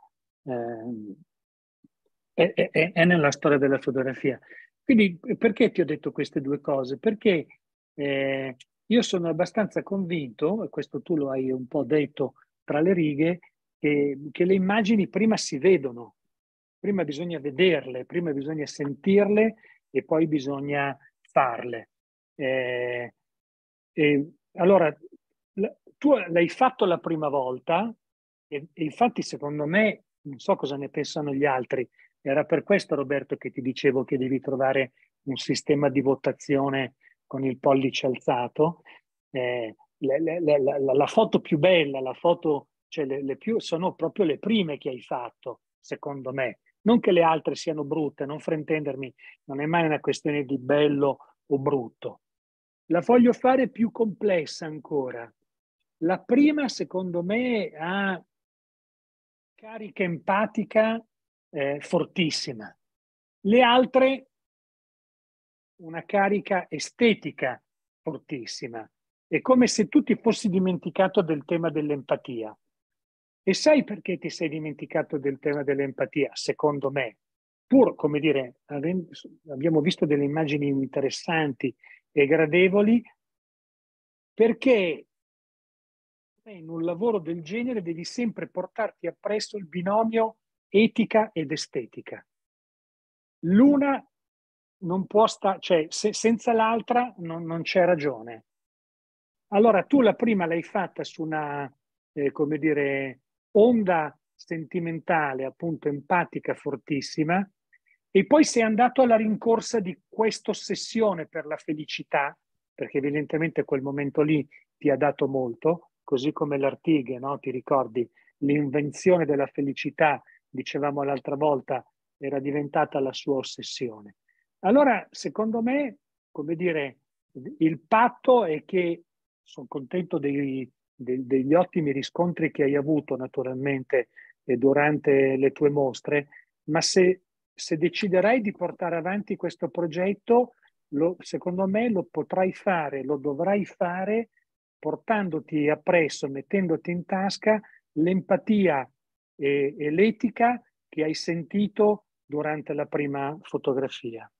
è nella storia della fotografia. Quindi perché ti ho detto queste due cose? Perché io sono abbastanza convinto, e questo tu lo hai un po' detto tra le righe, che le immagini prima si vedono, prima bisogna vederle, prima bisogna sentirle e poi bisogna farle. Allora, tu l'hai fatto la prima volta e infatti secondo me, non so cosa ne pensano gli altri, era per questo, Roberto, che ti dicevo che devi trovare un sistema di votazione con il pollice alzato. La foto più bella, la foto, cioè le più, sono proprio le prime che hai fatto, secondo me. Non che le altre siano brutte, non fraintendermi, non è mai una questione di bello o brutto. La voglio fare più complessa ancora. La prima, secondo me, ha carica empatica fortissima. Le altre, una carica estetica fortissima. È come se tu ti fossi dimenticato del tema dell'empatia. E sai perché ti sei dimenticato del tema dell'empatia? Secondo me, pur, come dire, abbiamo visto delle immagini interessanti e gradevoli, perché in un lavoro del genere devi sempre portarti appresso il binomio etica ed estetica. L'una non può stare, cioè senza l'altra non c'è ragione. Allora tu la prima l'hai fatta su una, come dire, onda sentimentale, appunto empatica fortissima, e poi sei andato alla rincorsa di questa ossessione per la felicità, perché evidentemente quel momento lì ti ha dato molto, così come l'Artigue, no? Ti ricordi? L'invenzione della felicità, dicevamo l'altra volta, era diventata la sua ossessione. Allora, secondo me, come dire, il patto è che sono contento degli ottimi riscontri che hai avuto naturalmente durante le tue mostre, ma se deciderai di portare avanti questo progetto, secondo me lo potrai fare, lo dovrai fare portandoti appresso, mettendoti in tasca l'empatia e l'etica che hai sentito durante la prima fotografia.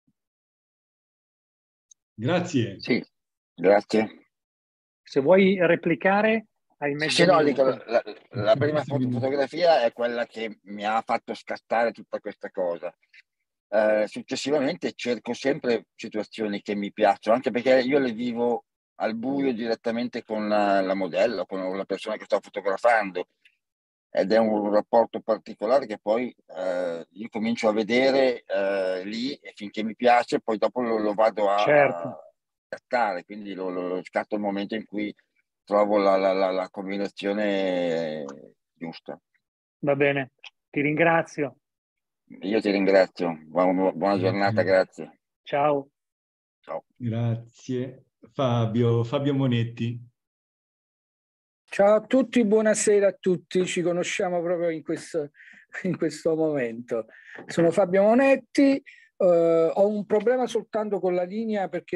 Grazie.
Sì, grazie.
Se vuoi replicare, hai mezzo
no,
minuto.
dico, la prima fotografia è quella che mi ha fatto scattare tutta questa cosa. Successivamente cerco sempre situazioni che mi piacciono, anche perché io le vivo al buio direttamente con la modella, con la persona che sto fotografando, ed è un rapporto particolare che poi io comincio a vedere lì, e finché mi piace poi dopo lo vado a scattare, quindi lo scatto il momento in cui trovo la combinazione giusta.
Va bene, ti ringrazio.
Io ti ringrazio, buona giornata, grazie.
Ciao.
Ciao.
Grazie. Fabio Monetti.
Ciao a tutti, buonasera a tutti, ci conosciamo proprio in questo momento. Sono Fabio Monetti, ho un problema soltanto con la linea perché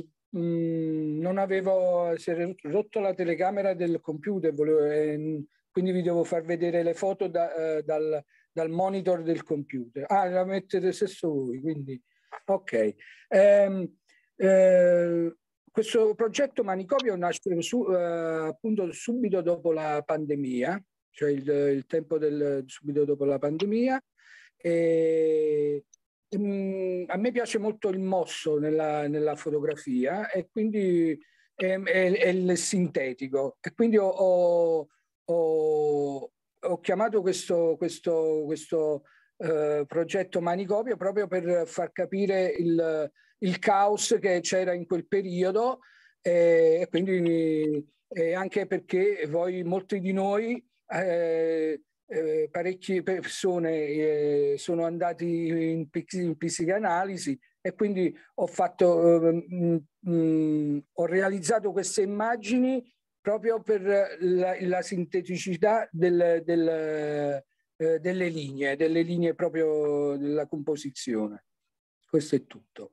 si era rotto la telecamera del computer, quindi vi devo far vedere le foto dal monitor del computer. Ah, la mettete stesso voi, quindi ok. Questo progetto Manicomio nasce appunto subito dopo la pandemia, cioè il tempo subito dopo la pandemia. A me piace molto il mosso nella fotografia e quindi è il sintetico, e quindi ho ho chiamato questo progetto Manicomio proprio per far capire il caos che c'era in quel periodo, e quindi anche perché molti di noi, parecchie persone sono andati in psicanalisi, e quindi ho realizzato queste immagini proprio per la sinteticità delle linee proprio della composizione. Questo è tutto.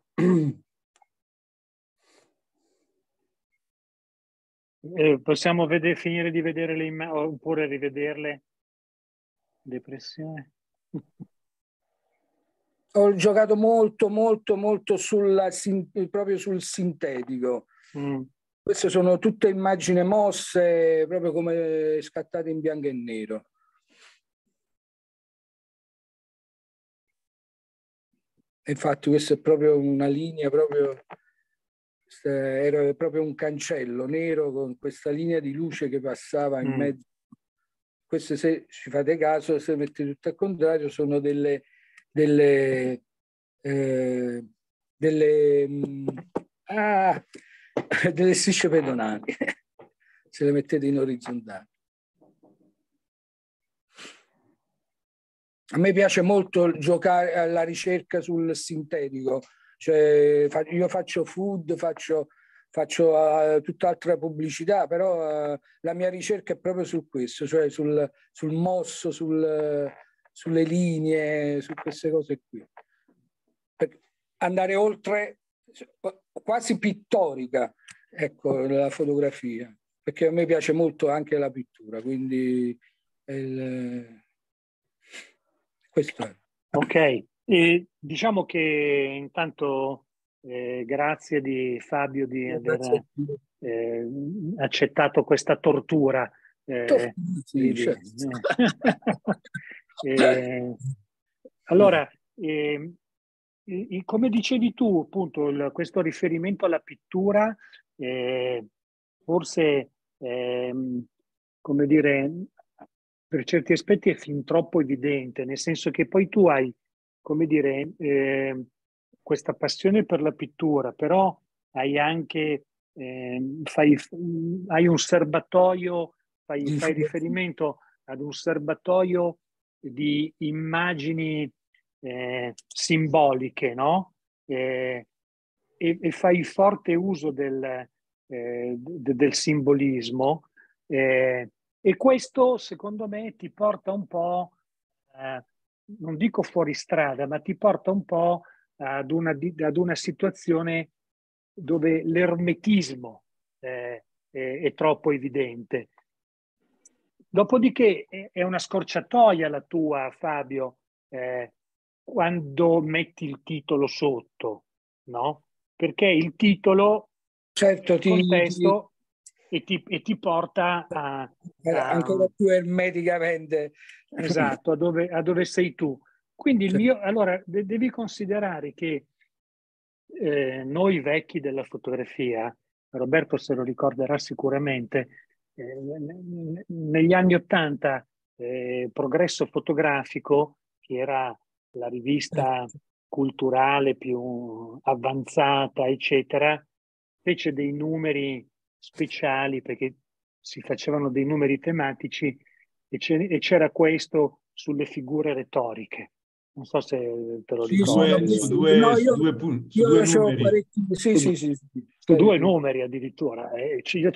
Possiamo finire di vedere le immagini oppure rivederle? Depressione.
Ho giocato molto proprio sul sintetico. Queste sono tutte immagini mosse, proprio come scattate in bianco e nero. Infatti questa è proprio una linea, era proprio un cancello nero con questa linea di luce che passava in mezzo. Queste, se ci fate caso, se mettete tutto al contrario, sono delle strisce pedonali, se le mettete in orizzontale. A me piace molto giocare alla ricerca sul sintetico, cioè io faccio food, faccio tutt'altra pubblicità, però la mia ricerca è proprio su questo, cioè sul mosso, sulle linee, su queste cose qui. Per andare oltre, quasi pittorica, ecco, la fotografia, perché a me piace molto anche la pittura, quindi questo è.
Ok, diciamo che intanto grazie di Fabio di aver accettato questa tortura.
Sì, certo.
Allora, come dicevi tu, appunto, questo riferimento alla pittura forse, come dire, per certi aspetti è fin troppo evidente, nel senso che poi tu hai, come dire, questa passione per la pittura, però hai anche, hai un serbatoio, fai riferimento ad un serbatoio di immagini simboliche, no? E fai forte uso del simbolismo, e questo secondo me ti porta un po', non dico fuori strada, ma ti porta un po' ad una situazione dove l'ermetismo è troppo evidente. Dopodiché è una scorciatoia la tua, Fabio, quando metti il titolo sotto, no? Perché il titolo,
certo,
il contesto, e ti porta
ancora più ermeticamente.
Esatto, a dove sei tu. Quindi allora devi considerare che noi vecchi della fotografia, Roberto se lo ricorderà sicuramente, negli anni '80 Progresso Fotografico, che era la rivista culturale più avanzata, eccetera, fece dei numeri speciali perché si facevano dei numeri tematici e c'era questo sulle figure retoriche. Non so se te lo ricordi.
Su due numeri.
Su due numeri addirittura. Io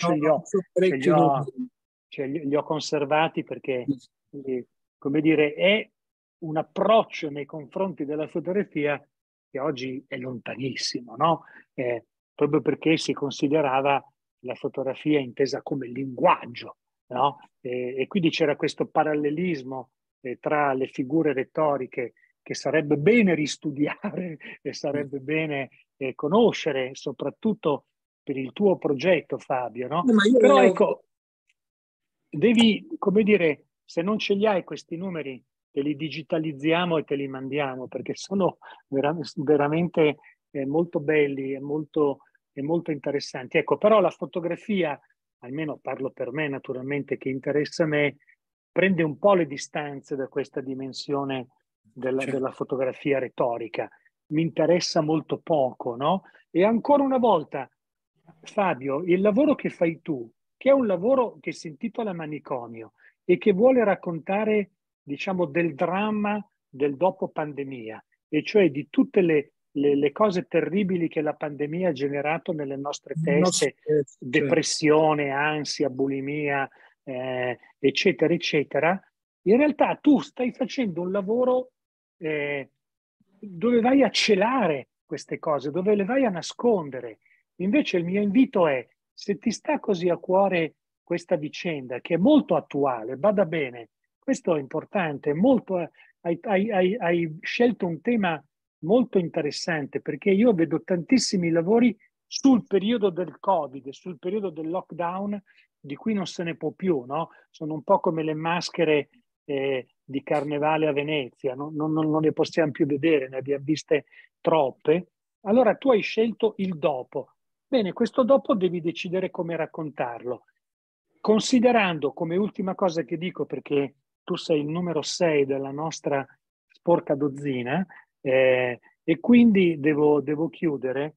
li ho conservati perché, come dire, è un approccio nei confronti della fotografia che oggi è lontanissimo, no? Proprio perché si considerava la fotografia intesa come linguaggio, no? E quindi c'era questo parallelismo tra le figure retoriche che sarebbe bene ristudiare e sarebbe bene conoscere, soprattutto per il tuo progetto, Fabio, no? Però ecco, devi, come dire, se non ce li hai questi numeri, te li digitalizziamo e te li mandiamo, perché sono veramente molto belli e molto interessanti. Ecco, però la fotografia almeno parlo per me naturalmente, che interessa a me, prende un po' le distanze da questa dimensione della fotografia retorica. Mi interessa molto poco, no? E ancora una volta, Fabio, il lavoro che fai tu, che è un lavoro che si intitola Manicomio e che vuole raccontare, diciamo, del dramma del dopo pandemia, e cioè di tutte le cose terribili che la pandemia ha generato nelle nostre teste, depressione, ansia, bulimia, eccetera, eccetera. In realtà tu stai facendo un lavoro dove vai a celare queste cose, dove le vai a nascondere. Invece il mio invito è, se ti sta così a cuore questa vicenda, che è molto attuale, bada bene, questo è importante, molto, hai scelto un tema molto interessante, perché io vedo tantissimi lavori sul periodo del Covid, sul periodo del lockdown, di cui non se ne può più, no? Sono un po' come le maschere di Carnevale a Venezia, no? Non le possiamo più vedere, ne abbiamo viste troppe. Allora tu hai scelto il dopo. Bene, questo dopo devi decidere come raccontarlo, considerando, come ultima cosa che dico, perché tu sei il numero 6 della nostra sporca dozzina, e quindi devo chiudere,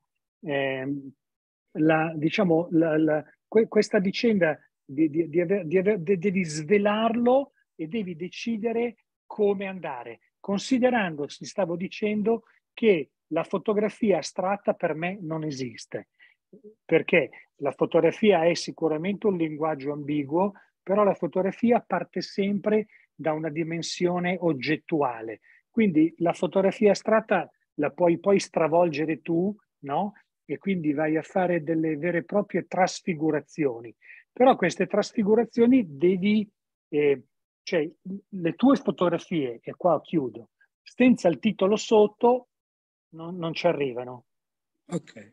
questa vicenda devi svelarlo e devi decidere come andare, considerando, ti stavo dicendo, che la fotografia astratta per me non esiste, perché la fotografia è sicuramente un linguaggio ambiguo, però la fotografia parte sempre da una dimensione oggettuale. Quindi la fotografia astratta la puoi poi stravolgere tu, no? E quindi vai a fare delle vere e proprie trasfigurazioni. Però queste trasfigurazioni devi, cioè le tue fotografie, e qua chiudo, senza il titolo sotto non ci arrivano.
Ok.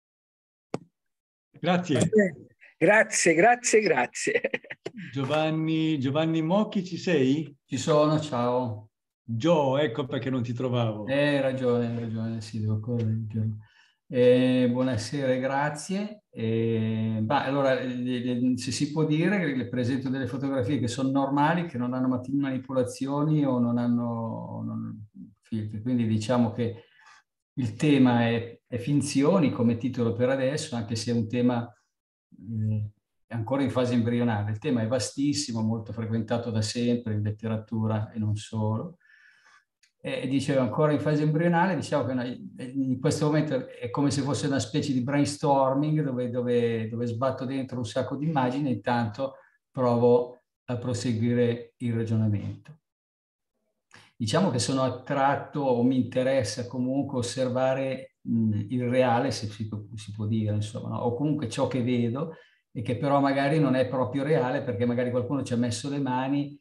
Grazie.
Grazie.
Giovanni Mocchi, ci sei?
Ci sono, ciao.
Gio, ecco perché non ti trovavo.
Hai ragione, sì, devo correggere. Buonasera, grazie. Allora, se si può dire che le presento delle fotografie che sono normali, che non hanno manipolazioni o non hanno filtri. Quindi diciamo che il tema è finzioni come titolo per adesso, anche se è un tema ancora in fase embrionale. Il tema è vastissimo, molto frequentato da sempre in letteratura e non solo. Dicevo, ancora in fase embrionale, diciamo che in questo momento è come se fosse una specie di brainstorming dove sbatto dentro un sacco di immagini e intanto provo a proseguire il ragionamento. Diciamo che sono attratto o mi interessa comunque osservare il reale, se si può dire, insomma, no? O comunque ciò che vedo e che però magari non è proprio reale perché magari qualcuno ci ha messo le mani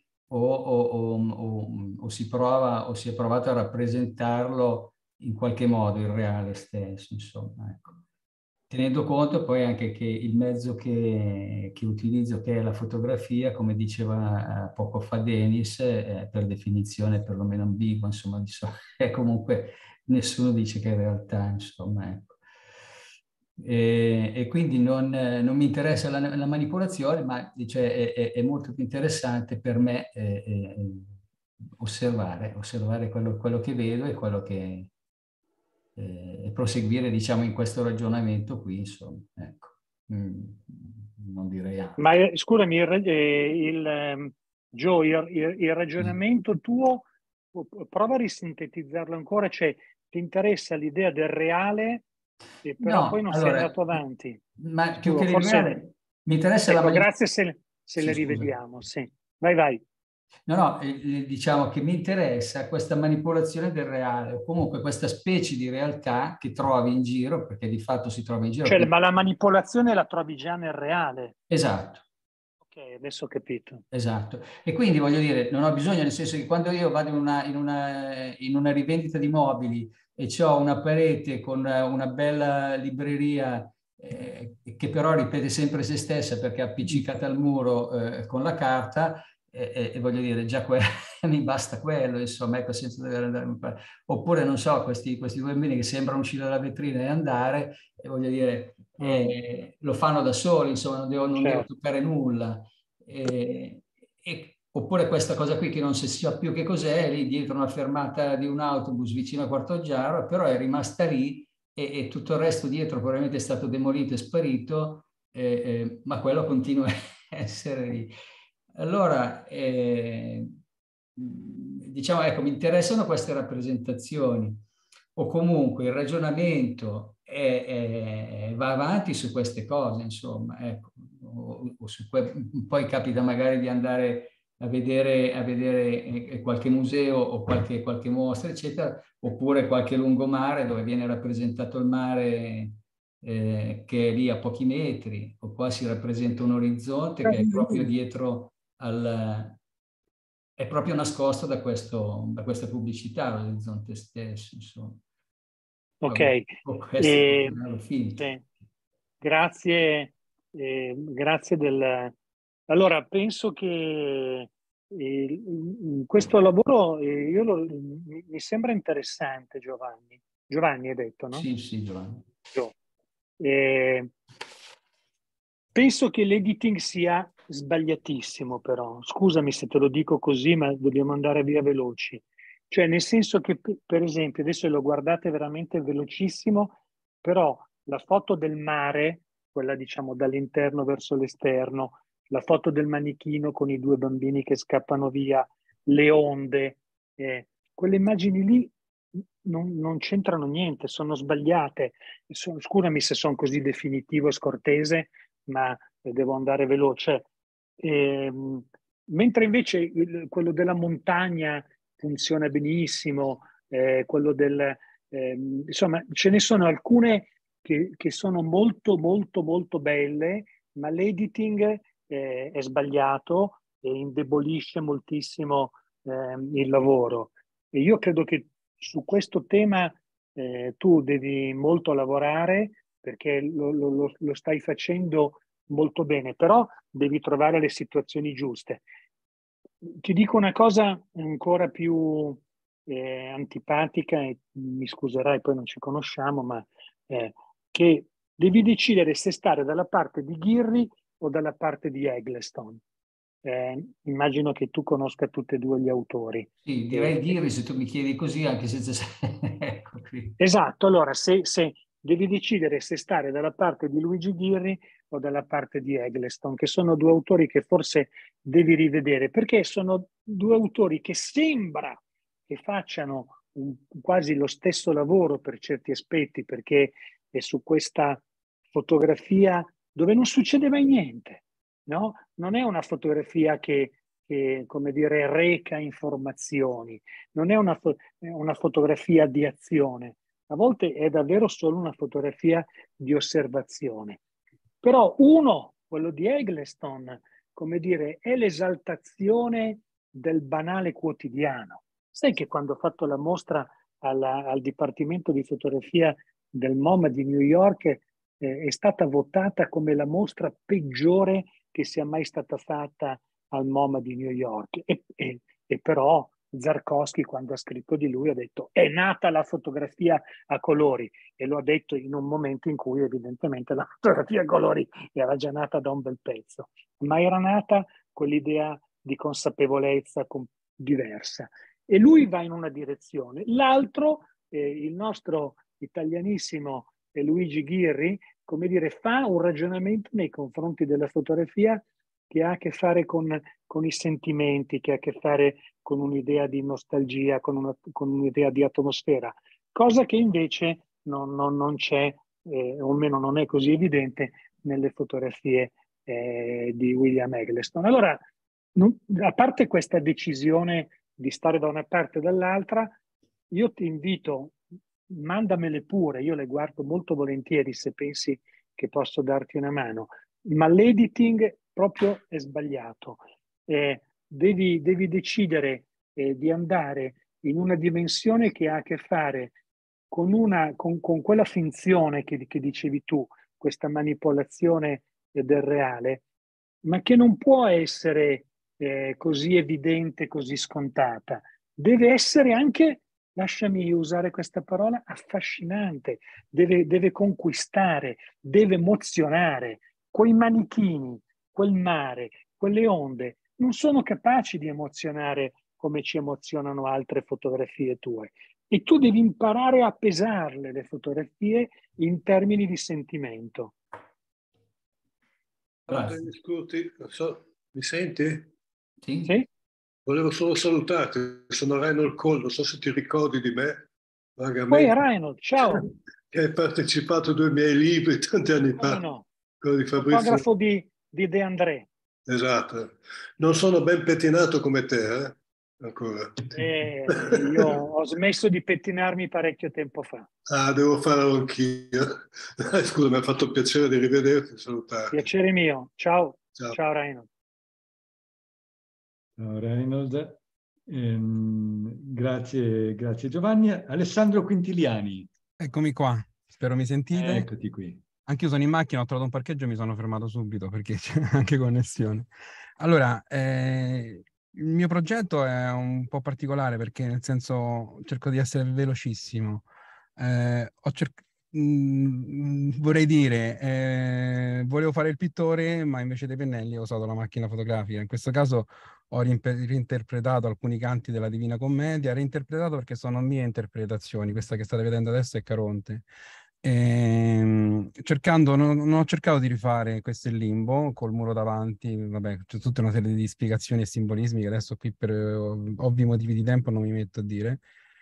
o si è provato a rappresentarlo in qualche modo, il reale stesso, insomma, ecco. Tenendo conto poi anche che il mezzo che utilizzo, che è la fotografia, come diceva poco fa Denis, per definizione perlomeno ambigua, insomma, è comunque nessuno dice che è realtà, insomma, ecco. E quindi non mi interessa la manipolazione, ma dice, è molto più interessante per me osservare quello che vedo e quello che proseguire, diciamo, in questo ragionamento qui, insomma, ecco. Non direi altro.
Ma scusami, Gio, il ragionamento tuo, prova a risintetizzarlo ancora, cioè ti interessa l'idea del reale, e però poi non sei andato avanti.
Ma più che reale, mi interessa
ecco, grazie se le rivediamo, sì. Vai.
No, diciamo che mi interessa questa manipolazione del reale, o comunque questa specie di realtà che trovi in giro, perché di fatto si trova in giro.
Cioè, ma la manipolazione la trovi già nel reale.
Esatto.
Ok, adesso ho capito.
Esatto. E quindi voglio dire, non ho bisogno, nel senso che quando io vado in una rivendita di mobili e ho una parete con una bella libreria che però ripete sempre se stessa perché è appiccicata al muro con la carta, e voglio dire, già mi basta quello, insomma, ecco, senza dover andare. Oppure, non so, questi due bambini che sembrano uscire dalla vetrina e andare, e voglio dire, lo fanno da soli, insomma, non devo
Certo.
toccare nulla. Oppure questa cosa qui che non si sa più che cos'è, lì dietro una fermata di un autobus vicino a Quartoggiaro, però è rimasta lì e tutto il resto dietro probabilmente è stato demolito e sparito, ma quello continua a essere lì. Allora, diciamo, ecco, mi interessano queste rappresentazioni, o comunque il ragionamento va avanti su queste cose, insomma, ecco. Poi capita magari di andare a vedere qualche museo o qualche mostra, eccetera, oppure qualche lungomare dove viene rappresentato il mare che è lì a pochi metri, o qua si rappresenta un orizzonte che è proprio dietro è proprio nascosto da questa pubblicità, l'orizzonte stesso, insomma.
Ok,
sì.
Grazie, grazie del... Allora, penso che questo lavoro mi sembra interessante, Giovanni. Giovanni hai detto, no?
Sì, Giovanni.
Penso che l'editing sia sbagliatissimo, però. Scusami se te lo dico così, ma dobbiamo andare via veloci. Cioè, nel senso che, per esempio, adesso lo guardate veramente velocissimo, però la foto del mare, quella diciamo dall'interno verso l'esterno, la foto del manichino con i due bambini che scappano via, le onde, quelle immagini lì non c'entrano niente, sono sbagliate. Scusami se sono così definitivo e scortese, ma devo andare veloce. Mentre invece quello della montagna funziona benissimo, quello insomma, ce ne sono alcune che sono molto, molto, molto belle, ma l'editing è sbagliato e indebolisce moltissimo il lavoro. E io credo che su questo tema tu devi molto lavorare, perché lo stai facendo molto bene, però devi trovare le situazioni giuste. Ti dico una cosa ancora più antipatica, e mi scuserai, poi non ci conosciamo, ma che devi decidere se stare dalla parte di Ghirri o dalla parte di Eggleston. Immagino che tu conosca tutti e due gli autori.
Sì, direi Ghirri, se tu mi chiedi così, anche senza... ecco qui.
Esatto, allora se devi decidere se stare dalla parte di Luigi Ghirri o dalla parte di Eggleston, che sono due autori che forse devi rivedere, perché sono due autori che sembra che facciano quasi lo stesso lavoro per certi aspetti, perché è su questa fotografia dove non succede mai niente, no? Non è una fotografia che come dire, reca informazioni, non è una fotografia di azione, a volte è davvero solo una fotografia di osservazione. Però quello di Eggleston, come dire, è l'esaltazione del banale quotidiano. Sai che quando ho fatto la mostra al Dipartimento di Fotografia del MoMA di New York è stata votata come la mostra peggiore che sia mai stata fatta al MoMA di New York. E però Zarkowski, quando ha scritto di lui, ha detto è nata la fotografia a colori, e lo ha detto in un momento in cui evidentemente la fotografia a colori era già nata da un bel pezzo, ma era nata con l'idea di consapevolezza diversa. E lui va in una direzione. L'altro, il nostro italianissimo Luigi Ghirri, come dire, fa un ragionamento nei confronti della fotografia che ha a che fare con i sentimenti, che ha a che fare con un'idea di nostalgia, con un'idea di atmosfera, cosa che invece non c'è, o almeno non è così evidente nelle fotografie di William Eggleston. Allora, a parte questa decisione di stare da una parte o dall'altra, io ti invito, mandamele pure, io le guardo molto volentieri se pensi che posso darti una mano, ma l'editing proprio è sbagliato. Devi decidere di andare in una dimensione che ha a che fare con quella finzione che dicevi tu, questa manipolazione del reale, ma che non può essere così evidente, così scontata. Deve essere anche lasciami usare questa parola, affascinante, deve conquistare, deve emozionare. Quei manichini, quel mare, quelle onde non sono capaci di emozionare come ci emozionano altre fotografie tue. E tu devi imparare a pesarle le fotografie in termini di sentimento.
Scusi, mi senti?
Sì.
Sì?
Volevo solo salutarti, sono Reinhold Kohl, non so se ti ricordi di me,
Poi
vagamente.
Reinhold, ciao!
Che hai partecipato a 2 miei libri tanti anni fa,
No.
quello di Fabrizio.
Fotografo di De André.
Esatto. Non sono ben pettinato come te, ancora.
Io ho smesso di pettinarmi parecchio tempo fa.
Ah, devo farlo anch'io. Scusa, mi ha fatto piacere di rivederti e salutarti.
Piacere mio. Ciao.
Ciao.
Ciao Reinhold.
Ciao Reinhold. Grazie Giovanni. Alessandro Quintiliani.
Eccomi qua, spero mi sentite.
Eccoti qui.
Anch'io sono in macchina, ho trovato un parcheggio e mi sono fermato subito perché c'è anche connessione. Allora, il mio progetto è un po' particolare perché nel senso cerco di essere velocissimo. Vorrei dire, volevo fare il pittore, ma invece dei pennelli ho usato la macchina fotografica. In questo caso ho reinterpretato alcuni canti della Divina Commedia, reinterpretato perché sono mie interpretazioni. Questa che state vedendo adesso è Caronte. Non ho cercato di rifare questo in limbo col muro davanti, vabbè, c'è tutta una serie di spiegazioni e simbolismi che adesso qui per ovvi motivi di tempo non mi metto a dire.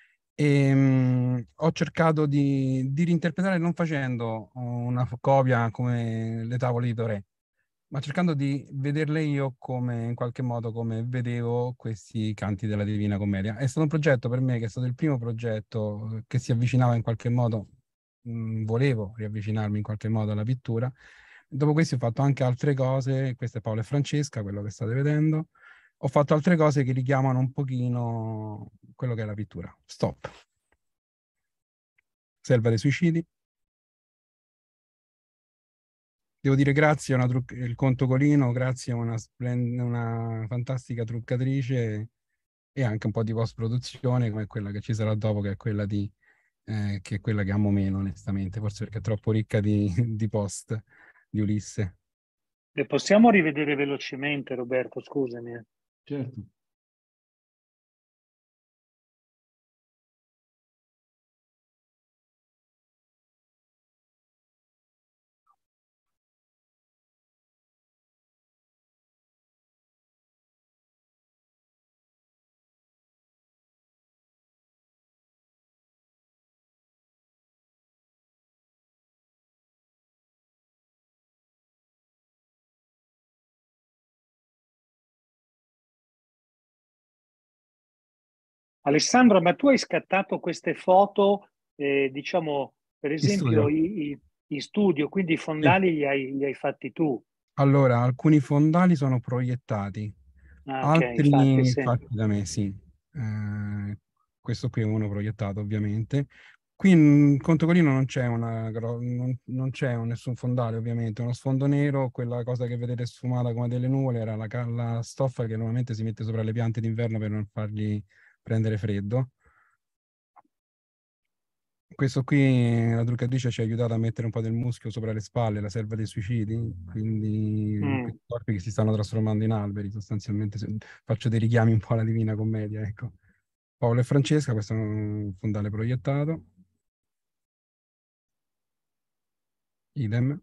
Ho cercato di reinterpretare non facendo una copia come le tavole di Doré, ma cercando di vederle io come, in qualche modo, come vedevo questi canti della Divina Commedia. È stato un progetto per me che è stato il primo progetto che si avvicinava in qualche modo, volevo riavvicinarmi in qualche modo alla pittura. Dopo questo ho fatto anche altre cose, questa è Paolo e Francesca, quello che state vedendo. Ho fatto altre cose che richiamano un pochino quello che è la pittura. Stop. Selva dei suicidi. Devo dire grazie a il Conto Colino, grazie a una fantastica truccatrice e anche un po' di post-produzione come quella che ci sarà dopo, che è quella che è quella che amo meno, onestamente, forse perché è troppo ricca di post di Ulisse.
Le possiamo rivedere velocemente, Roberto, scusami.
Certo.
Alessandro, ma tu hai scattato queste foto, diciamo, per esempio, in studio, quindi i fondali li hai fatti tu?
Allora, alcuni fondali sono proiettati, altri fatti da me, sì. Questo qui è uno proiettato, ovviamente. Qui in Conto Colino non c'è nessun fondale, ovviamente. Uno sfondo nero, quella cosa che vedete sfumata come delle nuvole, era la stoffa che normalmente si mette sopra le piante d'inverno per non fargli prendere freddo. Questo qui, la truccatrice ci ha aiutato a mettere un po' del muschio sopra le spalle, la selva dei suicidi, quindi questi corpi che si stanno trasformando in alberi, sostanzialmente. Faccio dei richiami un po' alla Divina Commedia, ecco. Paolo e Francesca, questo è un fondale proiettato. Idem,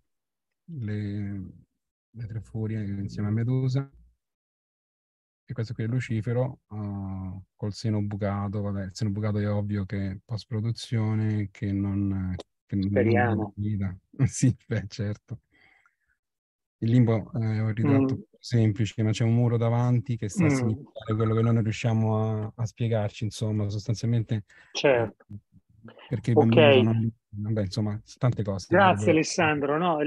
le tre furie insieme a Medusa. E questo qui è Lucifero col seno bucato. Vabbè, il seno bucato è ovvio che è post-produzione, che non
Speriamo.
Sì, beh, certo. Il limbo è un ritratto semplice, ma c'è un muro davanti che sta a significare quello che noi non riusciamo a spiegarci, insomma, sostanzialmente.
Certo.
Perché i bambini sono lì. Vabbè, insomma, tante cose.
Grazie Alessandro. No,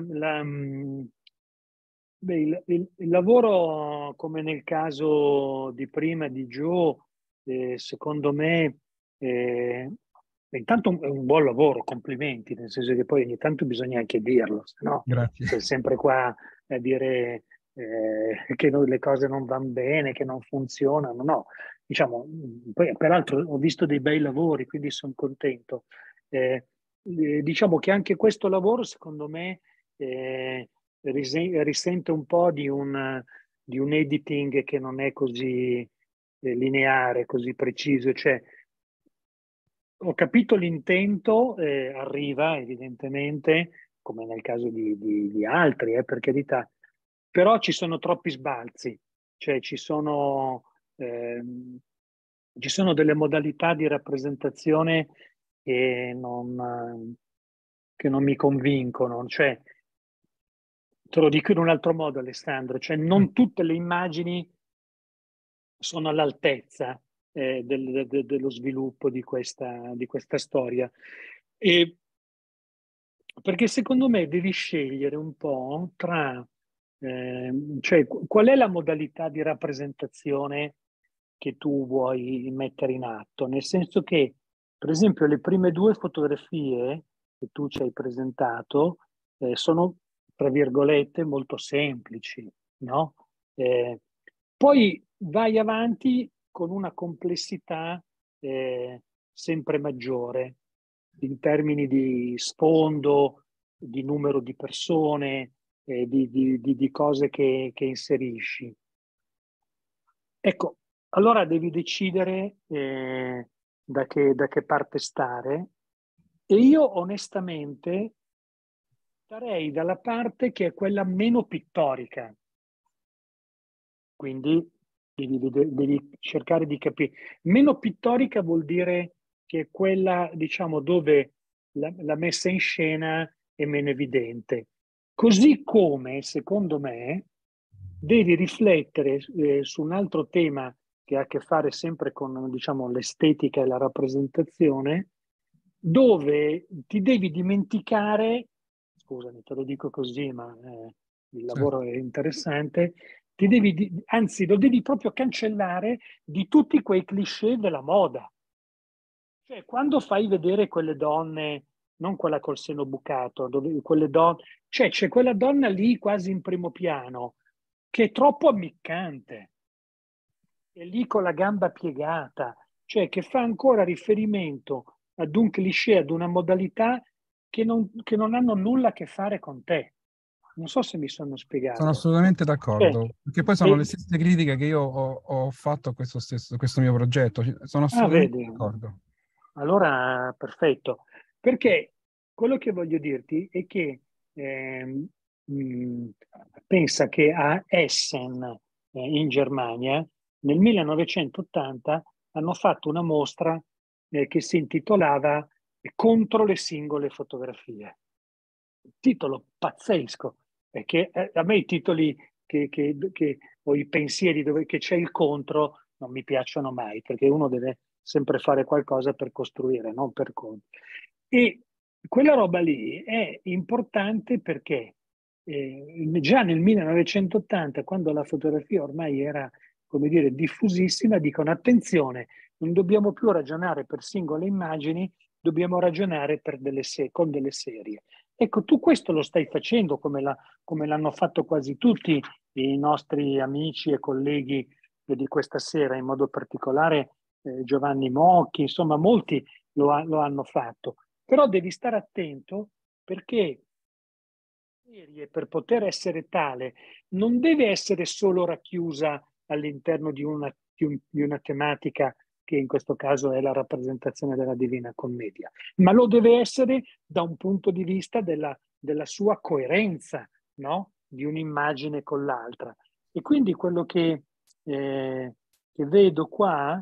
il lavoro, come nel caso di prima di Joe, secondo me, intanto è un buon lavoro, complimenti, nel senso che poi ogni tanto bisogna anche dirlo, se no sei sempre qua a dire che le cose non vanno bene, che non funzionano. No, diciamo, poi peraltro ho visto dei bei lavori, quindi sono contento. Diciamo che anche questo lavoro, secondo me, risente un po' di un editing che non è così lineare, così preciso. Cioè, ho capito l'intento, arriva evidentemente, come nel caso di altri, per carità, però ci sono troppi sbalzi, cioè ci sono delle modalità di rappresentazione che non mi convincono. Cioè, te lo dico in un altro modo, Alessandro, cioè non tutte le immagini sono all'altezza dello sviluppo di questa storia. Perché secondo me devi scegliere un po' tra, cioè qual è la modalità di rappresentazione che tu vuoi mettere in atto, nel senso che, per esempio, le prime 2 fotografie che tu ci hai presentato sono, tra virgolette, molto semplici, no? Poi vai avanti con una complessità sempre maggiore in termini di sfondo, di numero di persone, di cose che inserisci. Ecco, allora devi decidere da che parte stare, e io onestamente starei dalla parte che è quella meno pittorica. Quindi devi cercare di capire. Meno pittorica vuol dire che è quella, diciamo, dove la messa in scena è meno evidente. Così come, secondo me, devi riflettere su un altro tema che ha a che fare sempre con, diciamo, l'estetica e la rappresentazione, dove ti devi dimenticare, scusami, te lo dico così, ma il lavoro è interessante, anzi lo devi proprio cancellare di tutti quei cliché della moda. Cioè, quando fai vedere quelle donne, non quella col seno bucato, quelle donne, cioè c'è quella donna lì quasi in primo piano, che è troppo ammiccante, è lì con la gamba piegata, cioè che fa ancora riferimento ad un cliché, ad una modalità che non hanno nulla a che fare con te. Non so se mi sono spiegato.
Sono assolutamente d'accordo, perché poi sono le stesse critiche che io ho fatto a questo mio progetto. Sono assolutamente d'accordo.
Allora, perfetto. Perché quello che voglio dirti è che pensa che a Essen, in Germania, nel 1980 hanno fatto una mostra che si intitolava Contro le singole fotografie. Titolo pazzesco, perché a me i titoli o i pensieri dove che c'è il contro non mi piacciono mai, perché uno deve sempre fare qualcosa per costruire, non per contro. E quella roba lì è importante perché già nel 1980, quando la fotografia ormai era, come dire, diffusissima, dicono attenzione, non dobbiamo più ragionare per singole immagini, dobbiamo ragionare con delle serie. Ecco, tu questo lo stai facendo come l'hanno fatto quasi tutti i nostri amici e colleghi di questa sera, in modo particolare Giovanni Mocchi, insomma molti lo hanno fatto. Però devi stare attento perché per poter essere tale non deve essere solo racchiusa all'interno di una tematica che in questo caso è la rappresentazione della Divina Commedia, ma lo deve essere da un punto di vista della sua coerenza, no? Di un'immagine con l'altra. E quindi quello che vedo qua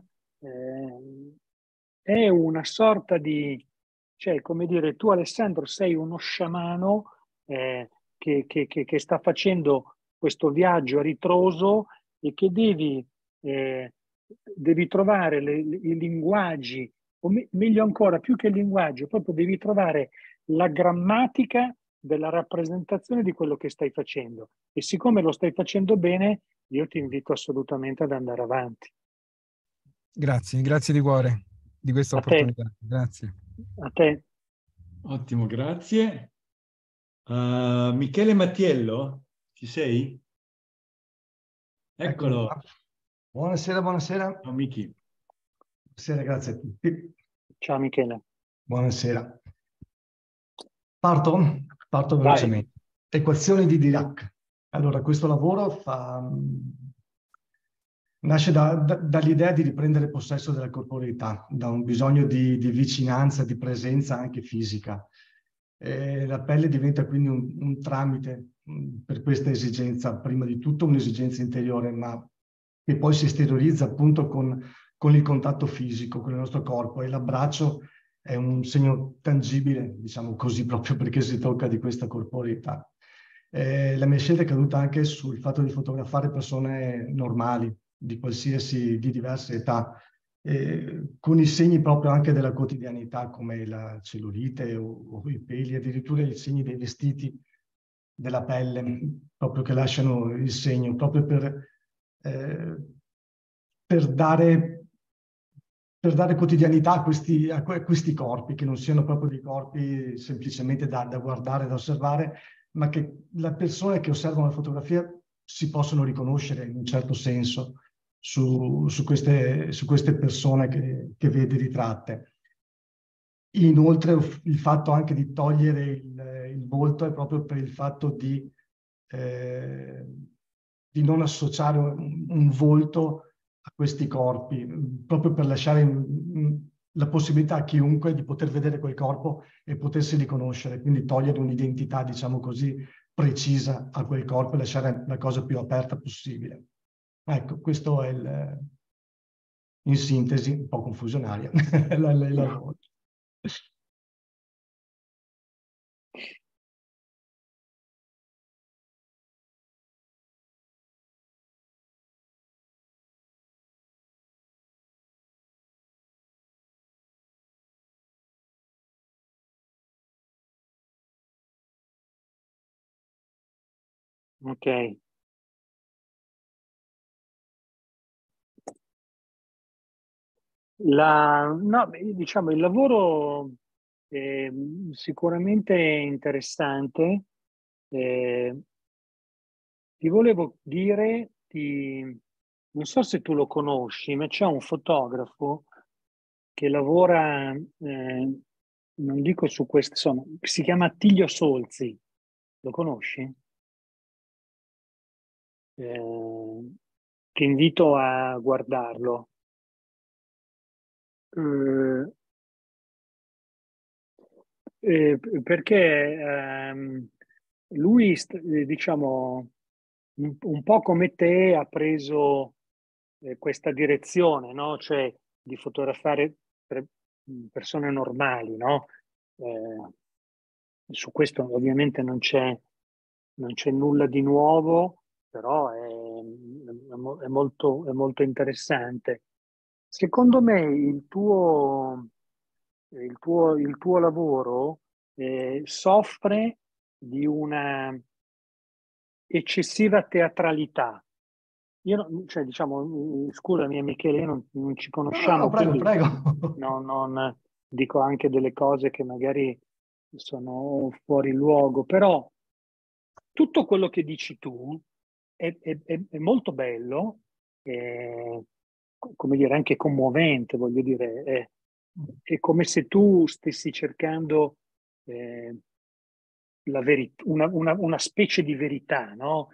è una sorta di, cioè, come dire, tu Alessandro sei uno sciamano che sta facendo questo viaggio a ritroso e che devi trovare i linguaggi, o meglio ancora, più che il linguaggio, proprio devi trovare la grammatica della rappresentazione di quello che stai facendo. E siccome lo stai facendo bene, io ti invito assolutamente ad andare avanti.
Grazie di cuore di questa opportunità. Grazie.
A te.
Ottimo, grazie. Michele Mattiello, ci sei? Eccolo.
Buonasera, buonasera.
Ciao Miki.
Buonasera, grazie a tutti.
Ciao Michele.
Buonasera. Parto
Vai.
velocemente. Equazioni di Dirac. Allora, questo lavoro nasce dall'idea di riprendere possesso della corporeità, da un bisogno di vicinanza, di presenza anche fisica. La pelle diventa quindi un tramite per questa esigenza, prima di tutto un'esigenza interiore, ma che poi si esteriorizza appunto con il contatto fisico con il nostro corpo, e l'abbraccio è un segno tangibile, diciamo così, proprio perché si tocca di questa corporeità. La mia scelta è caduta anche sul fatto di fotografare persone normali, di diverse età, con i segni proprio anche della quotidianità, come la cellulite o i peli, addirittura i segni dei vestiti, della pelle, proprio che lasciano il segno, proprio per dare quotidianità a questi corpi, che non siano proprio dei corpi semplicemente da guardare, da osservare, ma che le persone che osservano la fotografia si possono riconoscere in un certo senso su queste persone che vede ritratte. Inoltre il fatto anche di togliere il volto è proprio per il fatto di non associare un volto a questi corpi, proprio per lasciare la possibilità a chiunque di poter vedere quel corpo e potersi riconoscere, quindi togliere un'identità, diciamo così, precisa a quel corpo e lasciare la cosa più aperta possibile. Ecco, questo è in sintesi, un po' confusionaria, il lavoro.
Ok. No, diciamo, il lavoro è sicuramente interessante. Ti volevo dire, non so se tu lo conosci, ma c'è un fotografo che lavora, non dico su questo, insomma, si chiama Attilio Solzi. Lo conosci? Ti invito a guardarlo. Perché lui, diciamo, un po' come te ha preso questa direzione, no? Cioè di fotografare persone normali, no? Su questo ovviamente non c'è nulla di nuovo, però è molto interessante. Secondo me il tuo lavoro soffre di una eccessiva teatralità. Cioè, diciamo, scusami Michele, io non ci conosciamo,
No, prego,
quindi
prego.
non dico anche delle cose che magari sono fuori luogo, però tutto quello che dici tu è molto bello, come dire, anche commovente, voglio dire, è come se tu stessi cercando una specie di verità, no?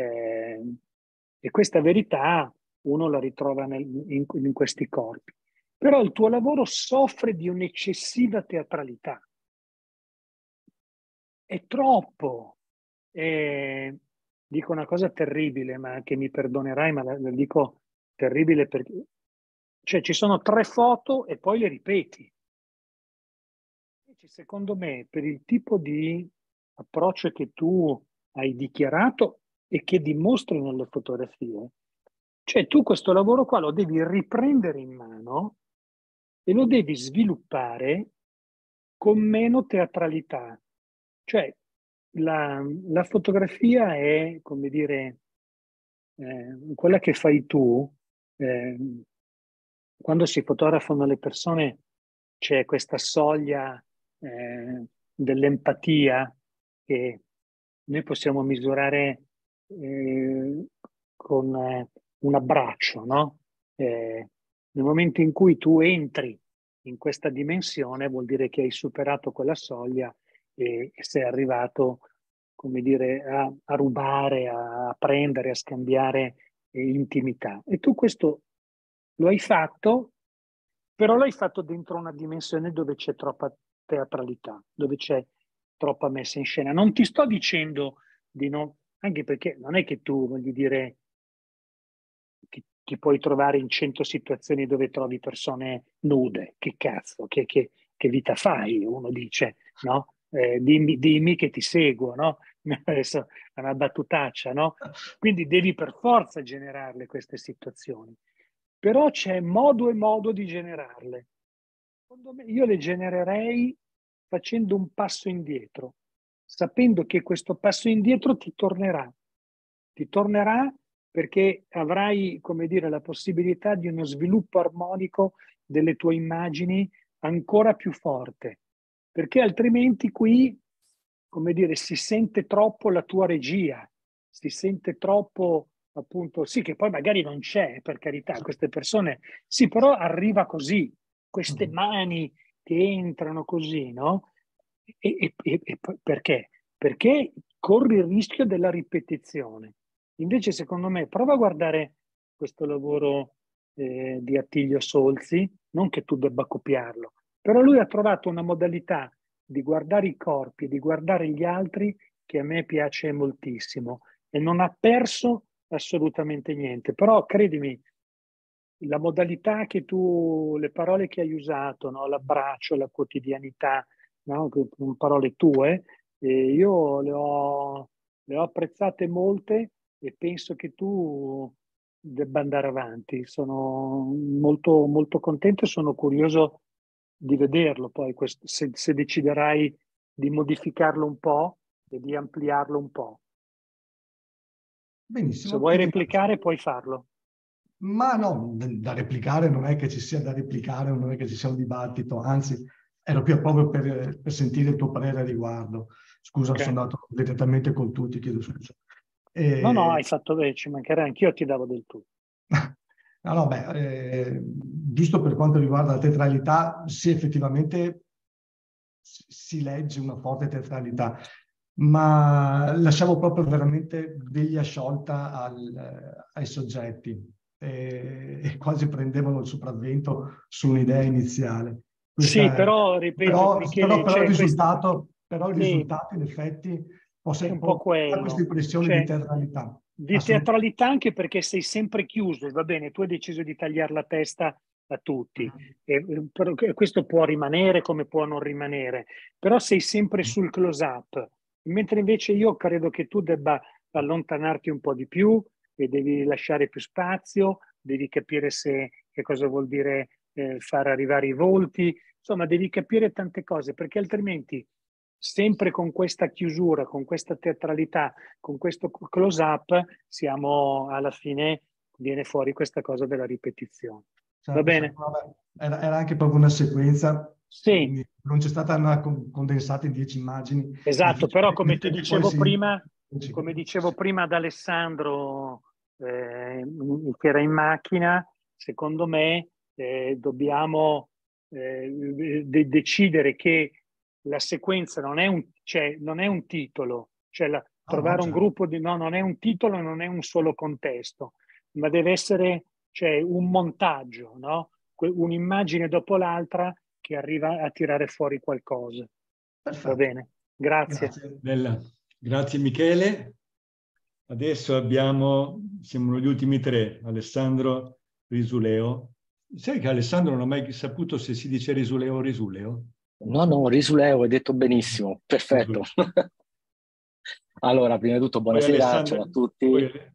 E questa verità uno la ritrova in questi corpi. Però il tuo lavoro soffre di un'eccessiva teatralità. È troppo. Dico una cosa terribile, ma che mi perdonerai, ma la dico terribile perché cioè ci sono 3 foto e poi le ripeti. Secondo me, per il tipo di approccio che tu hai dichiarato e che dimostri nelle fotografie, cioè tu questo lavoro qua lo devi riprendere in mano e lo devi sviluppare con meno teatralità. Cioè la fotografia è, come dire, quella che fai tu, quando si fotografano le persone c'è questa soglia dell'empatia che noi possiamo misurare con un abbraccio, no? Nel momento in cui tu entri in questa dimensione vuol dire che hai superato quella soglia e sei arrivato, come dire, a rubare, a prendere, a scambiare intimità. E tu questo lo hai fatto, però l'hai fatto dentro una dimensione dove c'è troppa teatralità, dove c'è troppa messa in scena. Non ti sto dicendo di no, anche perché non è che tu, voglio dire, ti puoi trovare in 100 situazioni dove trovi persone nude. Che cazzo, che vita fai? Uno dice, no? Dimmi che ti seguo, no? Adesso è una battutaccia, no? Quindi devi per forza generarle queste situazioni. Però c'è modo e modo di generarle. Secondo me io le genererei facendo un passo indietro, sapendo che questo passo indietro ti tornerà. Ti tornerà perché avrai, come dire, la possibilità di uno sviluppo armonico delle tue immagini ancora più forte, perché altrimenti qui, come dire, si sente troppo la tua regia, si sente troppo, appunto, sì, che poi magari non c'è, per carità, queste persone, sì, però arriva così, queste mani che entrano così, no? E perché? Perché corri il rischio della ripetizione. Invece, secondo me, prova a guardare questo lavoro di Attilio Solzi, non che tu debba copiarlo, però lui ha trovato una modalità di guardare i corpi, di guardare gli altri che a me piace moltissimo e non ha perso assolutamente niente. Però credimi, la modalità che tu, le parole che hai usato, no? L'abbraccio, la quotidianità, no? Parole tue, io le ho apprezzate molte e penso che tu debba andare avanti. Sono molto, molto contento e sono curioso di vederlo poi, se deciderai di modificarlo un po' e di ampliarlo un po'.
Benissimo.
Se vuoi replicare puoi farlo.
Ma no, da replicare non è che ci sia da replicare, non è che ci sia un dibattito, anzi ero qui proprio per sentire il tuo parere a riguardo. Scusa, okay. Sono andato direttamente con tutti, chiedo scusa.
No, hai fatto bene, ci mancherebbe, anch'io ti davo del tu.
No, giusto per quanto riguarda la teatralità, sì, effettivamente si legge una forte teatralità, ma lasciamo proprio veramente veglia sciolta ai soggetti e quasi prendevano il sopravvento su un'idea iniziale.
Sì, però ripeto,
però il risultato in effetti può dare questa impressione di teatralità.
Di teatralità anche perché sei sempre chiuso, va bene, tu hai deciso di tagliare la testa a tutti, e questo può rimanere come può non rimanere, però sei sempre sul close-up, mentre invece io credo che tu debba allontanarti un po' di più e devi lasciare più spazio, devi capire che cosa vuol dire far arrivare i volti, insomma devi capire tante cose, perché altrimenti sempre con questa chiusura, con questa teatralità, con questo close-up, siamo alla fine, viene fuori questa cosa della ripetizione. Va bene?
Era anche proprio una sequenza,
sì.
Non c'è stata una condensata in 10 immagini.
Esatto, però come ti dicevo prima, come dicevo prima ad Alessandro che era in macchina, secondo me dobbiamo decidere che la sequenza non è un titolo, cioè trovare un gruppo non è un titolo, non è un solo contesto, ma deve essere un montaggio, no? Un'immagine dopo l'altra che arriva a tirare fuori qualcosa. Perfetto. Va bene, grazie.
Grazie Michele. Adesso siamo gli ultimi tre, Alessandro, Risuleo. Sai che Alessandro non ha mai saputo se si dice Risuleo o Risuleo?
No, Risuleo, hai detto benissimo, perfetto. Allora, prima di tutto buonasera, ciao a tutti.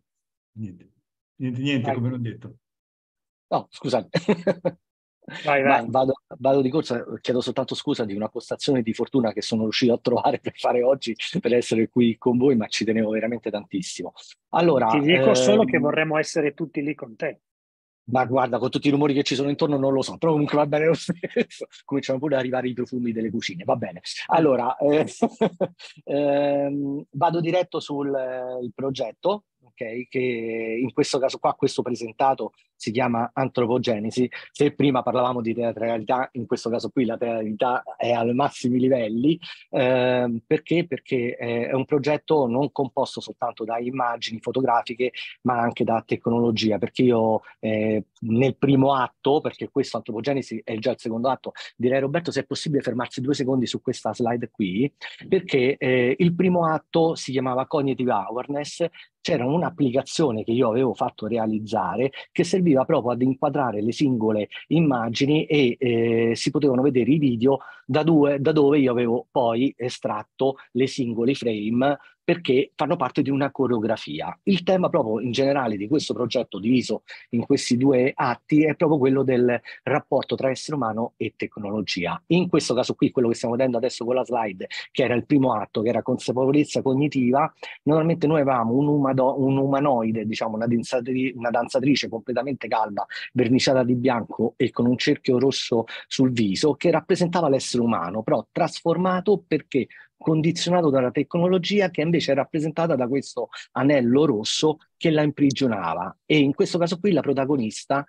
Niente, come non detto.
No, scusate.
Vai.
Vado di corsa, chiedo soltanto scusa di una postazione di fortuna che sono riuscito a trovare per fare oggi, per essere qui con voi, ma ci tenevo veramente tantissimo. Allora,
ti dico solo che vorremmo essere tutti lì con te.
Ma guarda, con tutti i rumori che ci sono intorno non lo so, però comunque va bene lo stesso. Cominciano pure ad arrivare i profumi delle cucine, va bene. Allora, vado diretto sul progetto, ok? ok? Che in questo caso qua, questo presentato si chiama antropogenesi. Se prima parlavamo di teatralità, in questo caso qui la teatralità è ai massimi livelli. Perché? Perché è un progetto non composto soltanto da immagini fotografiche, ma anche da tecnologia. Perché io nel primo atto, perché questo antropogenesi è già il secondo atto, direi Roberto se è possibile fermarsi 2 secondi su questa slide qui, perché il primo atto si chiamava Cognitive Awareness. C'era un'applicazione che io avevo fatto realizzare che serviva proprio ad inquadrare le singole immagini e si potevano vedere i video da dove io avevo poi estratto le singole frame, perché fanno parte di una coreografia. Il tema proprio in generale di questo progetto diviso in questi 2 atti è proprio quello del rapporto tra essere umano e tecnologia. In questo caso qui, quello che stiamo vedendo adesso con la slide, che era il primo atto, che era consapevolezza cognitiva, normalmente noi avevamo un umanoide, diciamo una danzatrice completamente calva, verniciata di bianco e con un cerchio rosso sul viso, che rappresentava l'essere umano, però trasformato perché condizionato dalla tecnologia, che invece è rappresentata da questo anello rosso che la imprigionava. E in questo caso qui la protagonista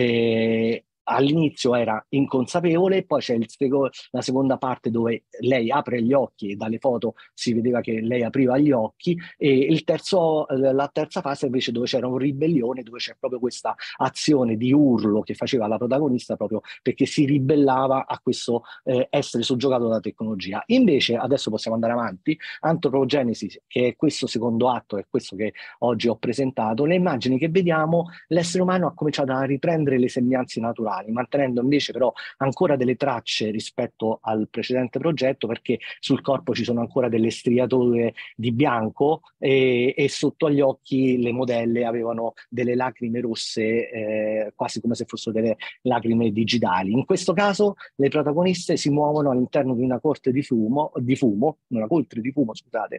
all'inizio era inconsapevole, poi c'è la seconda parte dove lei apre gli occhi e dalle foto si vedeva che lei apriva gli occhi, e la terza fase invece dove c'era un ribellione, dove c'è proprio questa azione di urlo che faceva la protagonista proprio perché si ribellava a questo essere soggiogato dalla tecnologia. Invece adesso possiamo andare avanti. Antropogenesi, che è questo secondo atto, è questo che oggi ho presentato. Le immagini che vediamo, l'essere umano ha cominciato a riprendere le sembianze naturali, mantenendo invece però ancora delle tracce rispetto al precedente progetto, perché sul corpo ci sono ancora delle striature di bianco e sotto agli occhi le modelle avevano delle lacrime rosse, quasi come se fossero delle lacrime digitali. In questo caso le protagoniste si muovono all'interno di una corte una coltre di fumo, scusate,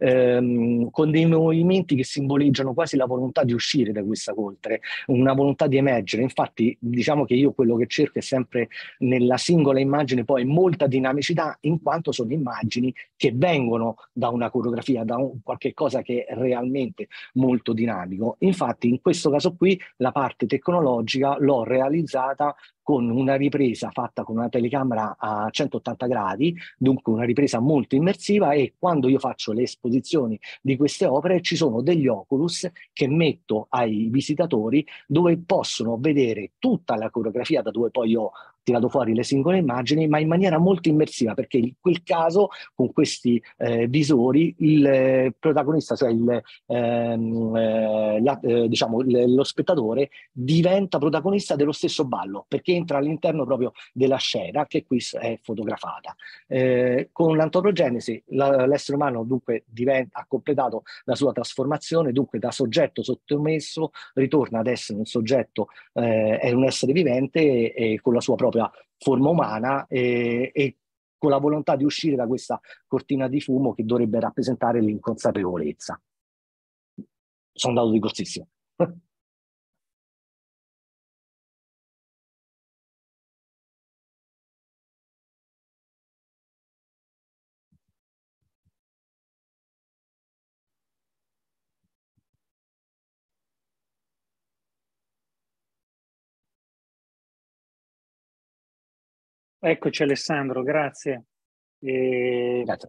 con dei movimenti che simboleggiano quasi la volontà di uscire da questa coltre, una volontà di emergere. Infatti diciamo che io quello che cerco è sempre nella singola immagine poi molta dinamicità, in quanto sono immagini che vengono da una coreografia, da qualche cosa che è realmente molto dinamico. Infatti in questo caso qui la parte tecnologica l'ho realizzata con una ripresa fatta con una telecamera a 180 gradi, dunque una ripresa molto immersiva, e quando io faccio le esposizioni di queste opere ci sono degli Oculus che metto ai visitatori, dove possono vedere tutta la coreografia da dove poi io tirato fuori le singole immagini, ma in maniera molto immersiva, perché in quel caso con questi visori il protagonista, cioè diciamo lo spettatore, diventa protagonista dello stesso ballo, perché entra all'interno proprio della scena che qui è fotografata. Con l'antropogenesi l'essere umano dunque ha completato la sua trasformazione, dunque da soggetto sottomesso ritorna ad essere un soggetto, è un essere vivente e con la sua propria forma umana e con la volontà di uscire da questa cortina di fumo che dovrebbe rappresentare l'inconsapevolezza. Sono andato di corsissimo.
Eccoci Alessandro, grazie.
Grazie.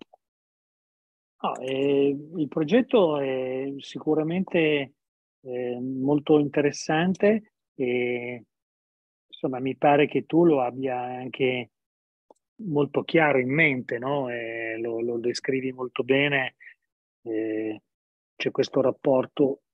Il progetto è sicuramente molto interessante e insomma mi pare che tu lo abbia anche molto chiaro in mente, no? Lo descrivi molto bene. C'è questo rapporto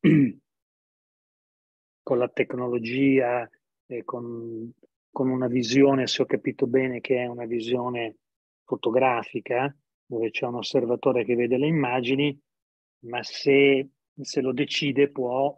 con la tecnologia e con una visione, se ho capito bene, che è una visione fotografica, dove c'è un osservatore che vede le immagini, ma se lo decide può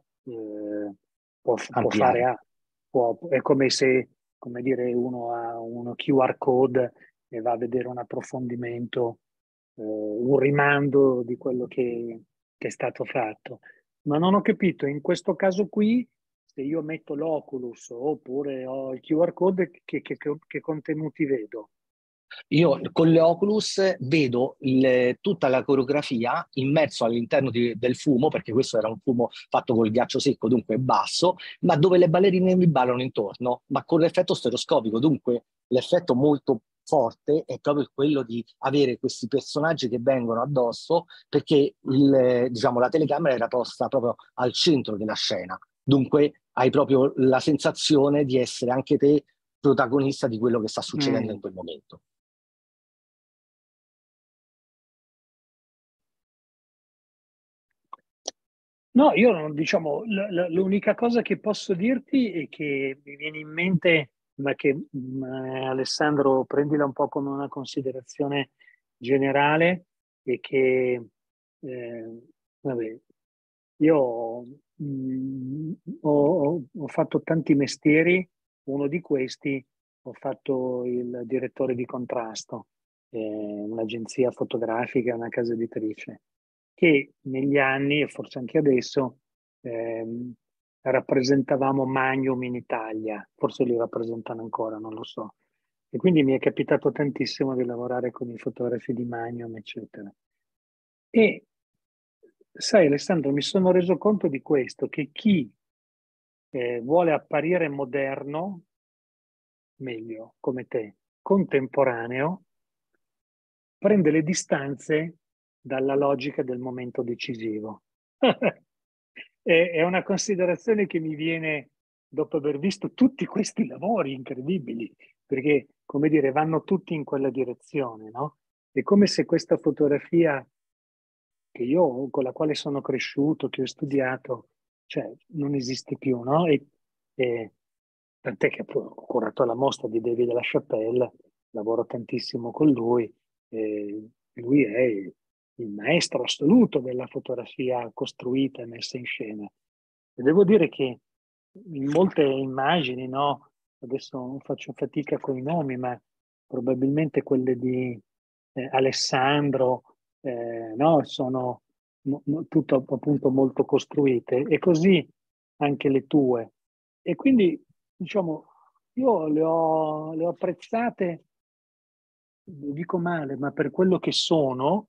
fare è come se, come dire, uno ha uno QR code e va a vedere un approfondimento, un rimando di quello che è stato fatto. Ma non ho capito, in questo caso qui, se io metto l'Oculus oppure ho il QR code, che contenuti vedo?
Io con le Oculus vedo tutta la coreografia immerso all'interno del fumo, perché questo era un fumo fatto col ghiaccio secco, dunque basso, ma dove le ballerine mi ballano intorno, ma con l'effetto stereoscopico, dunque l'effetto molto forte è proprio quello di avere questi personaggi che vengono addosso, perché diciamo, la telecamera era posta proprio al centro della scena, dunque hai proprio la sensazione di essere anche te protagonista di quello che sta succedendo in quel momento.
No, io diciamo, l'unica cosa che posso dirti è che mi viene in mente, ma che Alessandro prendila un po' come una considerazione generale, è che vabbè, io ho fatto tanti mestieri, uno di questi ho fatto il direttore di contrasto, un'agenzia fotografica, una casa editrice, che negli anni, e forse anche adesso, rappresentavamo Magnum in Italia, forse li rappresentano ancora, non lo so. E quindi mi è capitato tantissimo di lavorare con i fotografi di Magnum, eccetera. E sai, Alessandro, mi sono reso conto di questo, che chi vuole apparire moderno, meglio, come te, contemporaneo, prende le distanze dalla logica del momento decisivo. È una considerazione che mi viene dopo aver visto tutti questi lavori incredibili, perché, come dire, vanno tutti in quella direzione, no? È come se questa fotografia che io, con la quale sono cresciuto, che ho studiato, cioè non esiste più, no? E tant'è che ho curato la mostra di David LaChapelle, lavoro tantissimo con lui, lui è il maestro assoluto della fotografia costruita e messa in scena. E devo dire che in molte immagini, no? Adesso faccio fatica con i nomi, ma probabilmente quelle di Alessandro, no? Sono tutto appunto molto costruite, e così anche le tue. E quindi, diciamo, io le ho apprezzate, lo dico male, ma per quello che sono,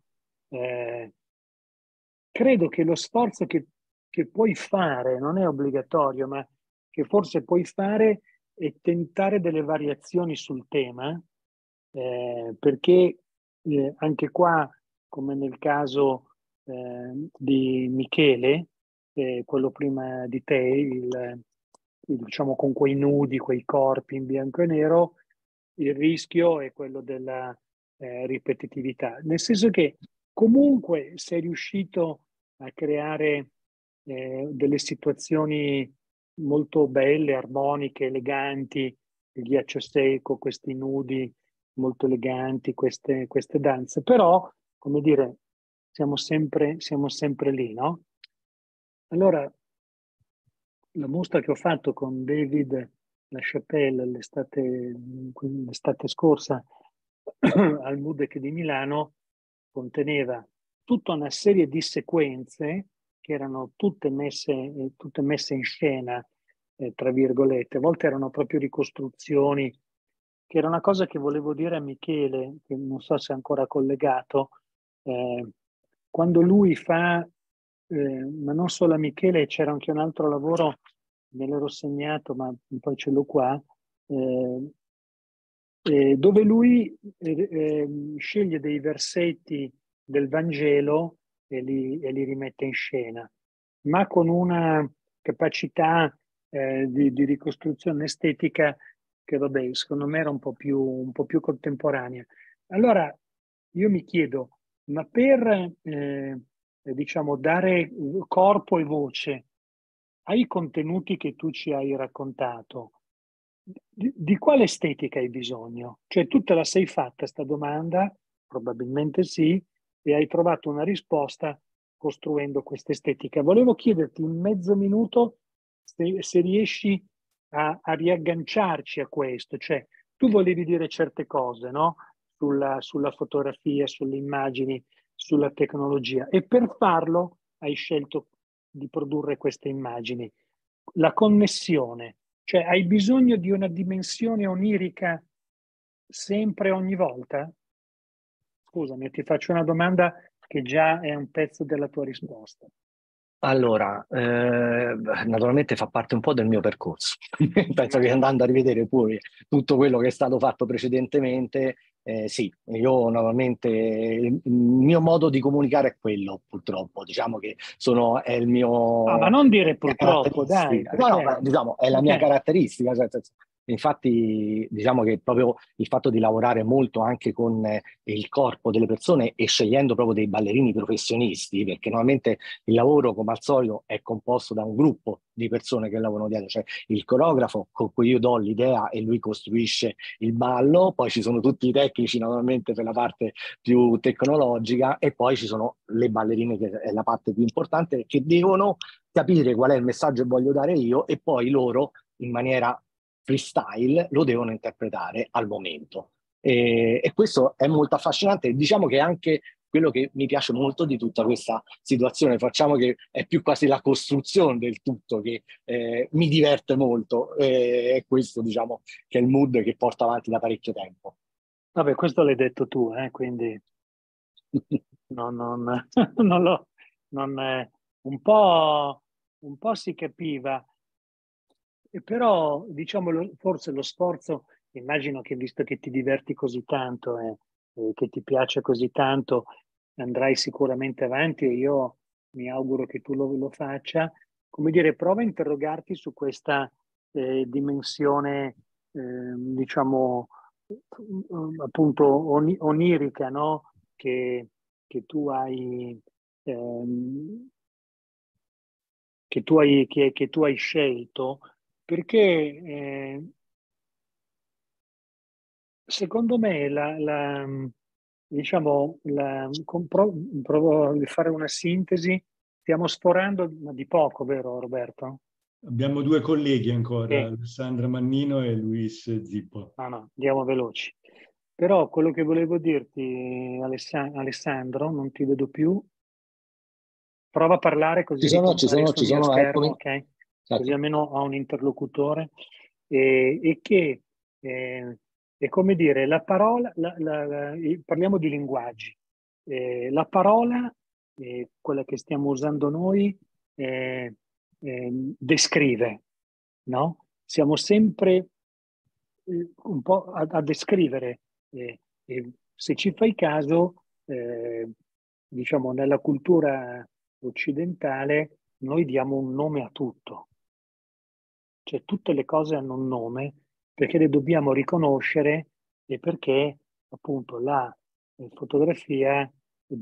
credo che lo sforzo che puoi fare, non è obbligatorio, ma che forse puoi fare, è tentare delle variazioni sul tema, perché anche qua, come nel caso di Michele, quello prima di te, diciamo con quei nudi, quei corpi in bianco e nero, il rischio è quello della ripetitività, nel senso che comunque sei riuscito a creare delle situazioni molto belle, armoniche, eleganti, il ghiaccio secco, questi nudi molto eleganti, queste danze, però, come dire, siamo sempre lì, no? Allora, la mostra che ho fatto con David LaChapelle l'estate scorsa al MUDEC di Milano conteneva tutta una serie di sequenze che erano tutte messe in scena, tra virgolette. A volte erano proprio ricostruzioni, che era una cosa che volevo dire a Michele, che non so se è ancora collegato, quando lui fa, ma non solo a Michele, c'era anche un altro lavoro, me l'ero segnato, ma poi ce l'ho qua, dove lui sceglie dei versetti del Vangelo e li rimette in scena, ma con una capacità di ricostruzione estetica che, vabbè, secondo me era un po' più contemporanea. Allora, io mi chiedo, ma per diciamo, dare corpo e voce ai contenuti che tu ci hai raccontato, di quale estetica hai bisogno? Cioè, tu te la sei fatta sta domanda? Probabilmente sì, e hai trovato una risposta costruendo questa estetica. Volevo chiederti in mezzo minuto se riesci a riagganciarci a questo. Cioè, tu volevi dire certe cose, no? Sulla fotografia, sulle immagini, sulla tecnologia, e per farlo hai scelto di produrre queste immagini. La connessione, cioè hai bisogno di una dimensione onirica sempre, ogni volta? Scusami, ti faccio una domanda che già è un pezzo della tua risposta.
Allora, naturalmente fa parte un po' del mio percorso. Penso che andando a rivedere pure tutto quello che è stato fatto precedentemente, sì, io normalmente il mio modo di comunicare è quello, purtroppo. Diciamo che è il mio...
Ah, ma non dire purtroppo, dai.
No, ma, diciamo, è la mia caratteristica. Cioè, infatti, diciamo che proprio il fatto di lavorare molto anche con il corpo delle persone e scegliendo proprio dei ballerini professionisti, perché normalmente il lavoro, come al solito, è composto da un gruppo di persone che lavorano dietro, cioè il coreografo con cui io do l'idea e lui costruisce il ballo, poi ci sono tutti i tecnici naturalmente per la parte più tecnologica e poi ci sono le ballerine, che è la parte più importante, che devono capire qual è il messaggio che voglio dare io e poi loro in maniera freestyle lo devono interpretare al momento. E questo è molto affascinante. Diciamo che anche quello che mi piace molto di tutta questa situazione, facciamo che è più quasi la costruzione del tutto che mi diverte molto. E questo, diciamo, che è il mood che porto avanti da parecchio tempo.
Vabbè, questo l'hai detto tu, quindi un po' si capiva. E però, diciamo, forse lo sforzo, immagino che visto che ti diverti così tanto e che ti piace così tanto, andrai sicuramente avanti e io mi auguro che tu lo faccia. Come dire, prova a interrogarti su questa dimensione, diciamo, appunto onirica, no? Che tu hai... che tu hai scelto, perché secondo me provo a fare una sintesi, stiamo sforando di poco, vero Roberto?
Abbiamo due colleghi ancora, Alessandra Mannino e Luis Zippo.
No, andiamo veloci. Però quello che volevo dirti, Alessandro, non ti vedo più. Prova a parlare così
ci sono,
schermo, ok?
Certo.
Così almeno ho un interlocutore. E che è come dire, la parola, parliamo di linguaggi. La parola, quella che stiamo usando noi, descrive, no? Siamo sempre un po' a descrivere. Se ci fai caso, diciamo, nella cultura occidentale noi diamo un nome a tutto. Cioè tutte le cose hanno un nome perché le dobbiamo riconoscere e perché appunto la fotografia,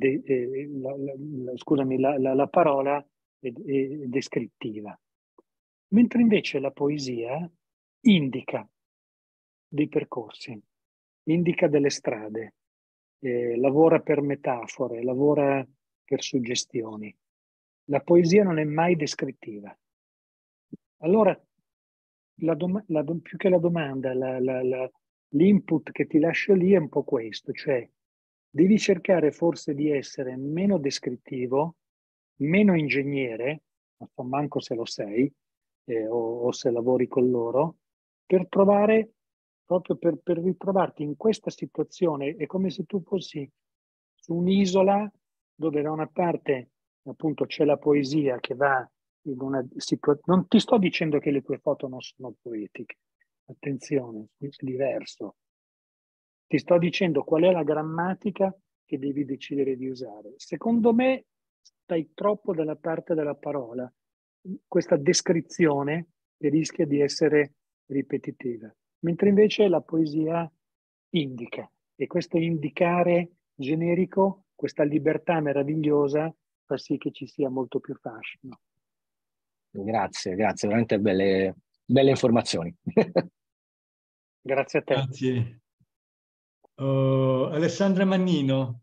la parola è descrittiva. Mentre invece la poesia indica dei percorsi, indica delle strade, lavora per metafore, lavora per suggestioni. La poesia non è mai descrittiva. Allora, più che la domanda, l'input che ti lascio lì è un po' questo, cioè devi cercare forse di essere meno descrittivo, meno ingegnere, non manco se lo sei, o se lavori con loro, per trovare, proprio per ritrovarti in questa situazione, è come se tu fossi su un'isola dove da una parte appunto c'è la poesia che va in una situazione. Non ti sto dicendo che le tue foto non sono poetiche, attenzione, è diverso. Ti sto dicendo qual è la grammatica che devi decidere di usare. Secondo me stai troppo dalla parte della parola. Questa descrizione rischia di essere ripetitiva, mentre invece la poesia indica, e questo indicare generico, questa libertà meravigliosa, fa sì che ci sia molto più fascino.
Grazie, veramente belle informazioni.
Grazie a te.
Grazie. Alessandra Mannino.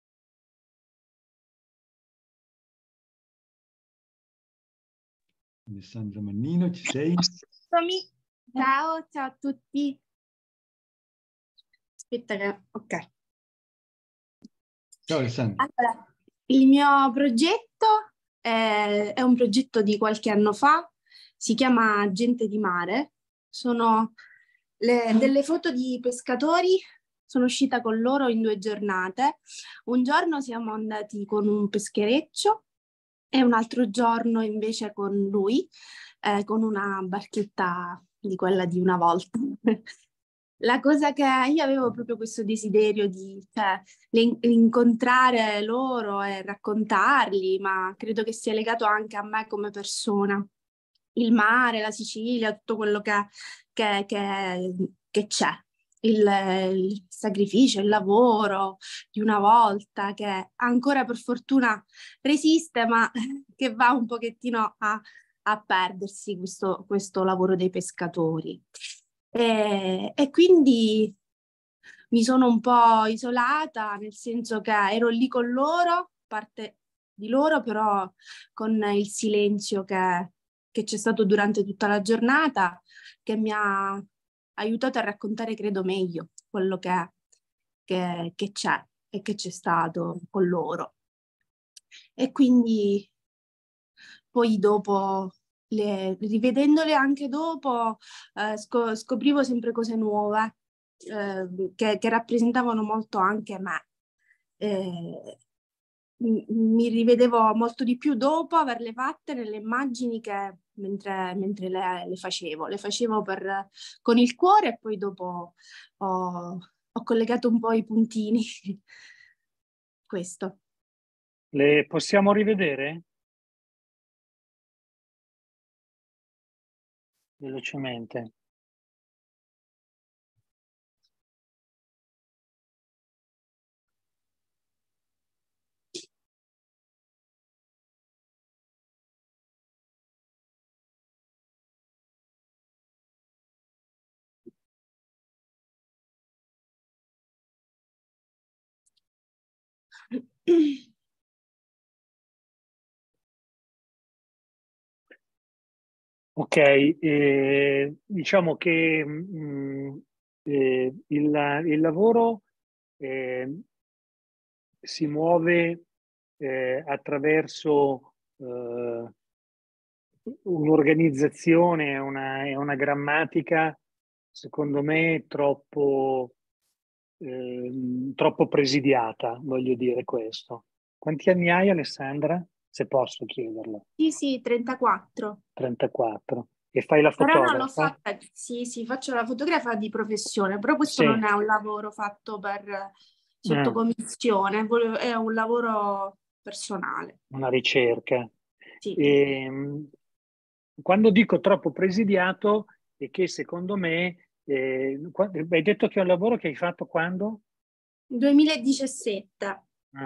Alessandra Mannino, ci sei?
Ciao a tutti. Aspetta che... Ok.
Ciao Alessandra.
Allora, il mio progetto è un progetto di qualche anno fa, si chiama Gente di Mare. Sono delle foto di pescatori. Sono uscita con loro in 2 giornate. Un giorno siamo andati con un peschereccio e un altro giorno invece con lui, con una barchetta di quella di una volta. La cosa che io avevo proprio questo desiderio di incontrare loro e raccontarli, ma credo che sia legato anche a me come persona. Il mare, la Sicilia, tutto quello che c'è. Il sacrificio, il lavoro di una volta che ancora per fortuna resiste, ma che va un pochettino a perdersi questo lavoro dei pescatori. E quindi mi sono un po' isolata, nel senso che ero lì con loro, parte di loro, però con il silenzio che c'è stato durante tutta la giornata, che mi ha aiutato a raccontare, credo, meglio quello che c'è e che c'è stato con loro. E quindi poi dopo, rivedendole anche dopo, scoprivo sempre cose nuove che rappresentavano molto anche me. Mi rivedevo molto di più dopo averle fatte nelle immagini che mentre le facevo. Le facevo con il cuore e poi dopo ho collegato un po' i puntini. Questo.
Le possiamo rivedere? Velocemente. Ok, diciamo che il lavoro si muove attraverso un'organizzazione e una grammatica, secondo me, troppo presidiata, voglio dire questo. Quanti anni hai, Alessandra? Se posso chiederlo.
Sì, 34.
34. E fai la
Però
fotografa?
non l'ho fatta, sì, faccio la fotografa di professione, però questo non è un lavoro fatto sotto commissione, è un lavoro personale.
Una ricerca.
Sì.
Quando dico troppo presidiato è che secondo me, hai detto che è un lavoro che hai fatto quando?
2017.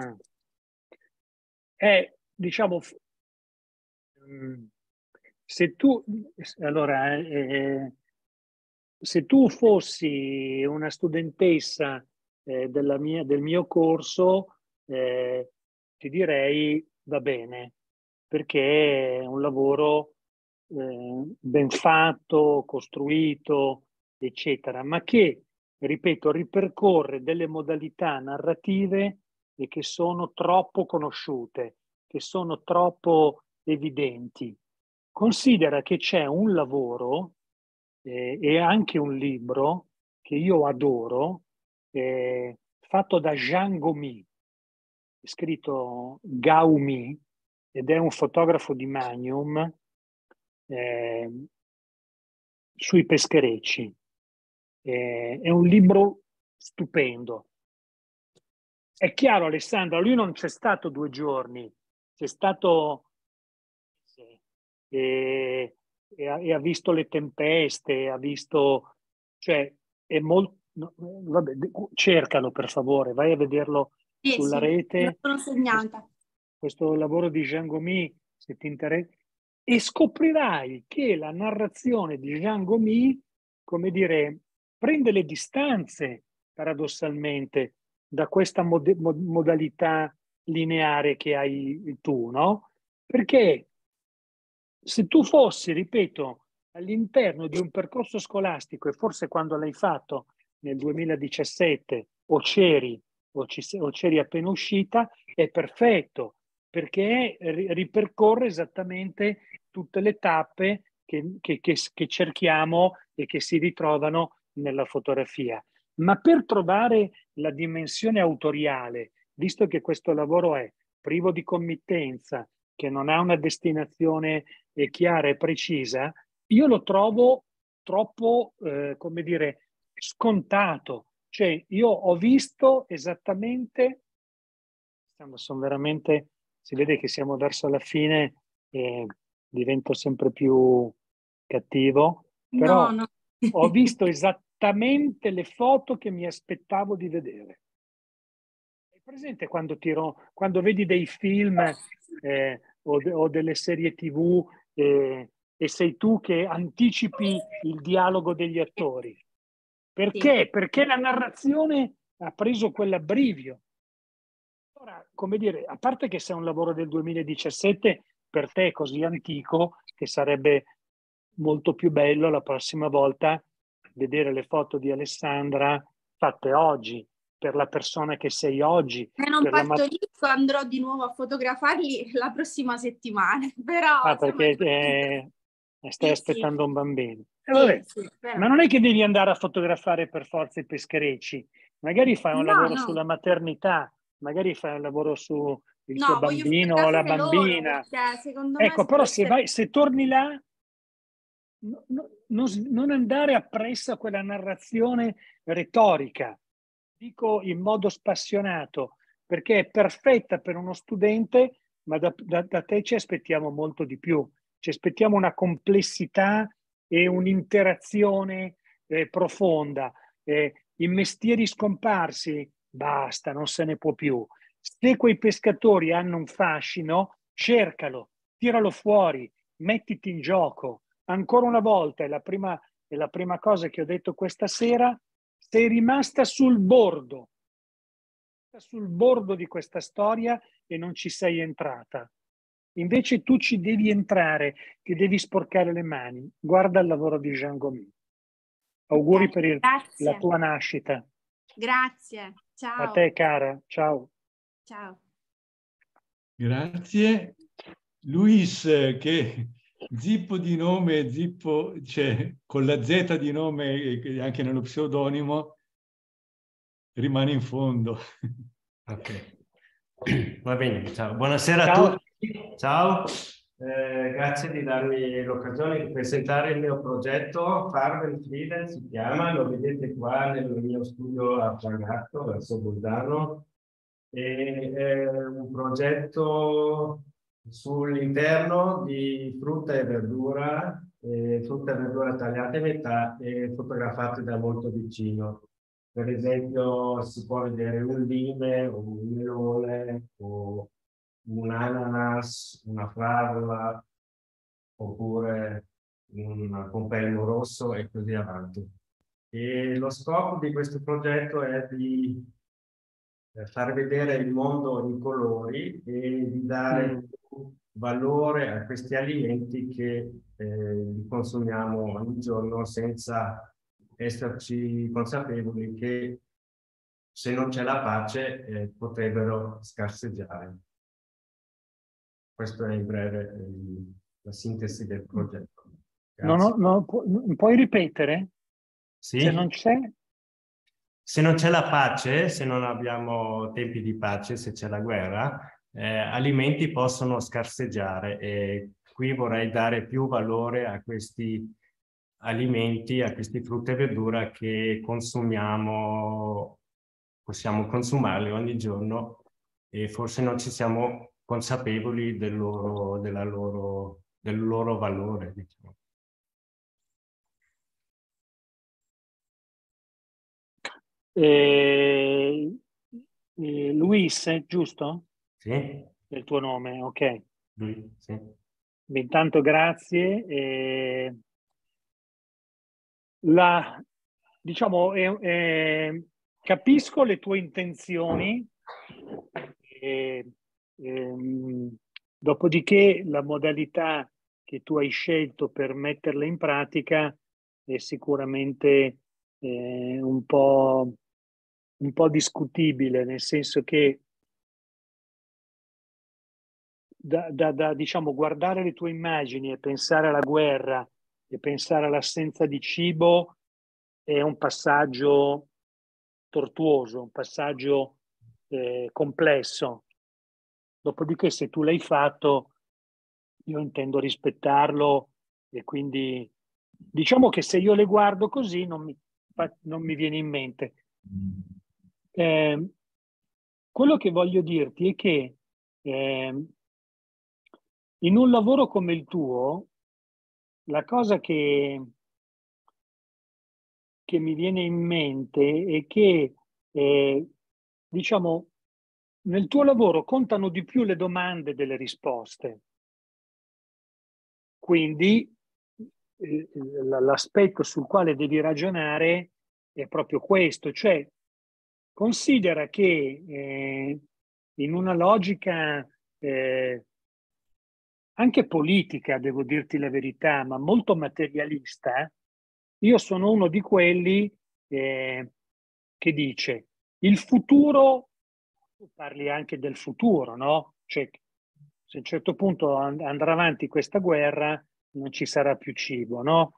Diciamo, se tu fossi una studentessa del mio corso, ti direi va bene, perché è un lavoro ben fatto, costruito, eccetera, ma che, ripeto, ripercorre delle modalità narrative e che sono troppo conosciute, che sono troppo evidenti. Considera che c'è un lavoro e anche un libro che io adoro, fatto da Jean Gomy, scritto Gaumi, ed è un fotografo di Magnum, sui pescherecci. È un libro stupendo. È chiaro, Alessandra, lui non c'è stato 2 giorni, c'è stato e ha visto le tempeste, ha visto, cioè è molto, vabbè, cercalo per favore, vai a vederlo sulla rete.
L'ho segnata.
Questo lavoro di Jean Gomy, se ti interessa, e scoprirai che la narrazione di Jean Gomy, come dire, prende le distanze paradossalmente da questa modalità lineare che hai tu, no? Perché se tu fossi, ripeto, all'interno di un percorso scolastico, e forse quando l'hai fatto nel 2017 o c'eri appena uscita, è perfetto, perché ripercorre esattamente tutte le tappe che cerchiamo e che si ritrovano nella fotografia, ma per trovare la dimensione autoriale, visto che questo lavoro è privo di committenza, che non ha una destinazione chiara e precisa, io lo trovo troppo, come dire, scontato. Cioè, io ho visto esattamente, sono veramente, si vede che siamo verso la fine e divento sempre più cattivo, però
No.
ho visto esattamente le foto che mi aspettavo di vedere. Hai presente quando vedi dei film o delle serie TV e sei tu che anticipi il dialogo degli attori? Perché?
Sì.
Perché la narrazione ha preso quell'abbrivio. Ora, come dire, a parte che se è un lavoro del 2017, per te è così antico che sarebbe molto più bello la prossima volta vedere le foto di Alessandra fatte oggi, per la persona che sei oggi.
Se non partorisco andrò di nuovo a fotografarli la prossima settimana, però...
perché stai aspettando un bambino. Vabbè,
però.
Ma non è che devi andare a fotografare per forza i pescherecci, magari fai un lavoro sulla maternità, magari fai un lavoro su il tuo bambino o la bambina.
Loro, secondo
ecco,
me
però se torni là, non andare appresso a quella narrazione retorica, dico in modo spassionato, perché è perfetta per uno studente, ma da te ci aspettiamo molto di più. Ci aspettiamo una complessità e un'interazione profonda. I mestieri scomparsi, basta, non se ne può più. Se quei pescatori hanno un fascino, cercalo, tiralo fuori, mettiti in gioco. Ancora una volta, è la prima cosa che ho detto questa sera, sei rimasta sul bordo di questa storia e non ci sei entrata. Invece tu ci devi entrare, ti devi sporcare le mani. Guarda il lavoro di Jean Gomis. Auguri per la tua nascita.
Grazie, ciao.
A te, cara. Ciao.
Ciao.
Grazie. Luis, che Zippo di nome, Zippo, cioè con la Z di nome anche nello pseudonimo, rimane in fondo.
Ok, va bene, ciao. Buonasera a tutti, ciao. Grazie di darmi l'occasione di presentare il mio progetto. Farbenfrieden si chiama, lo vedete qua nel mio studio a Fagotto, verso Bolzano. È un progetto sull'interno di frutta e verdura tagliate a metà e fotografate da molto vicino. Per esempio si può vedere un lime, o un melone, o un ananas, una fragola, oppure un pompelmo rosso e così avanti. E lo scopo di questo progetto è di far vedere il mondo in colori e di dare valore a questi alimenti che li consumiamo ogni giorno senza esserci consapevoli che se non c'è la pace potrebbero scarseggiare. Questo è in breve la sintesi del progetto.
Puoi ripetere?
Sì?
Se non c'è?
Se non c'è la pace, se non abbiamo tempi di pace, se c'è la guerra, alimenti possono scarseggiare e qui vorrei dare più valore a questi alimenti, a questi frutta e verdura che consumiamo, possiamo consumarli ogni giorno e forse non ci siamo consapevoli del loro valore, diciamo.
Luis, giusto?
Sì.
È il tuo nome, ok.
Lui, sì.
Intanto grazie. Diciamo, capisco le tue intenzioni, dopodiché la modalità che tu hai scelto per metterla in pratica è sicuramente un po' discutibile, nel senso che diciamo, guardare le tue immagini e pensare alla guerra e pensare all'assenza di cibo è un passaggio tortuoso, un passaggio complesso. Dopodiché, se tu l'hai fatto, io intendo rispettarlo, e quindi diciamo che se io le guardo così non mi viene in mente. Quello che voglio dirti è che in un lavoro come il tuo, la cosa che mi viene in mente è che, diciamo, nel tuo lavoro contano di più le domande delle risposte. Quindi l'aspetto sul quale devi ragionare è proprio questo, cioè considera che in una logica anche politica, devo dirti la verità, ma molto materialista, io sono uno di quelli che dice il futuro, tu parli anche del futuro, no? Cioè, se a un certo punto andrà avanti questa guerra, non ci sarà più cibo, no?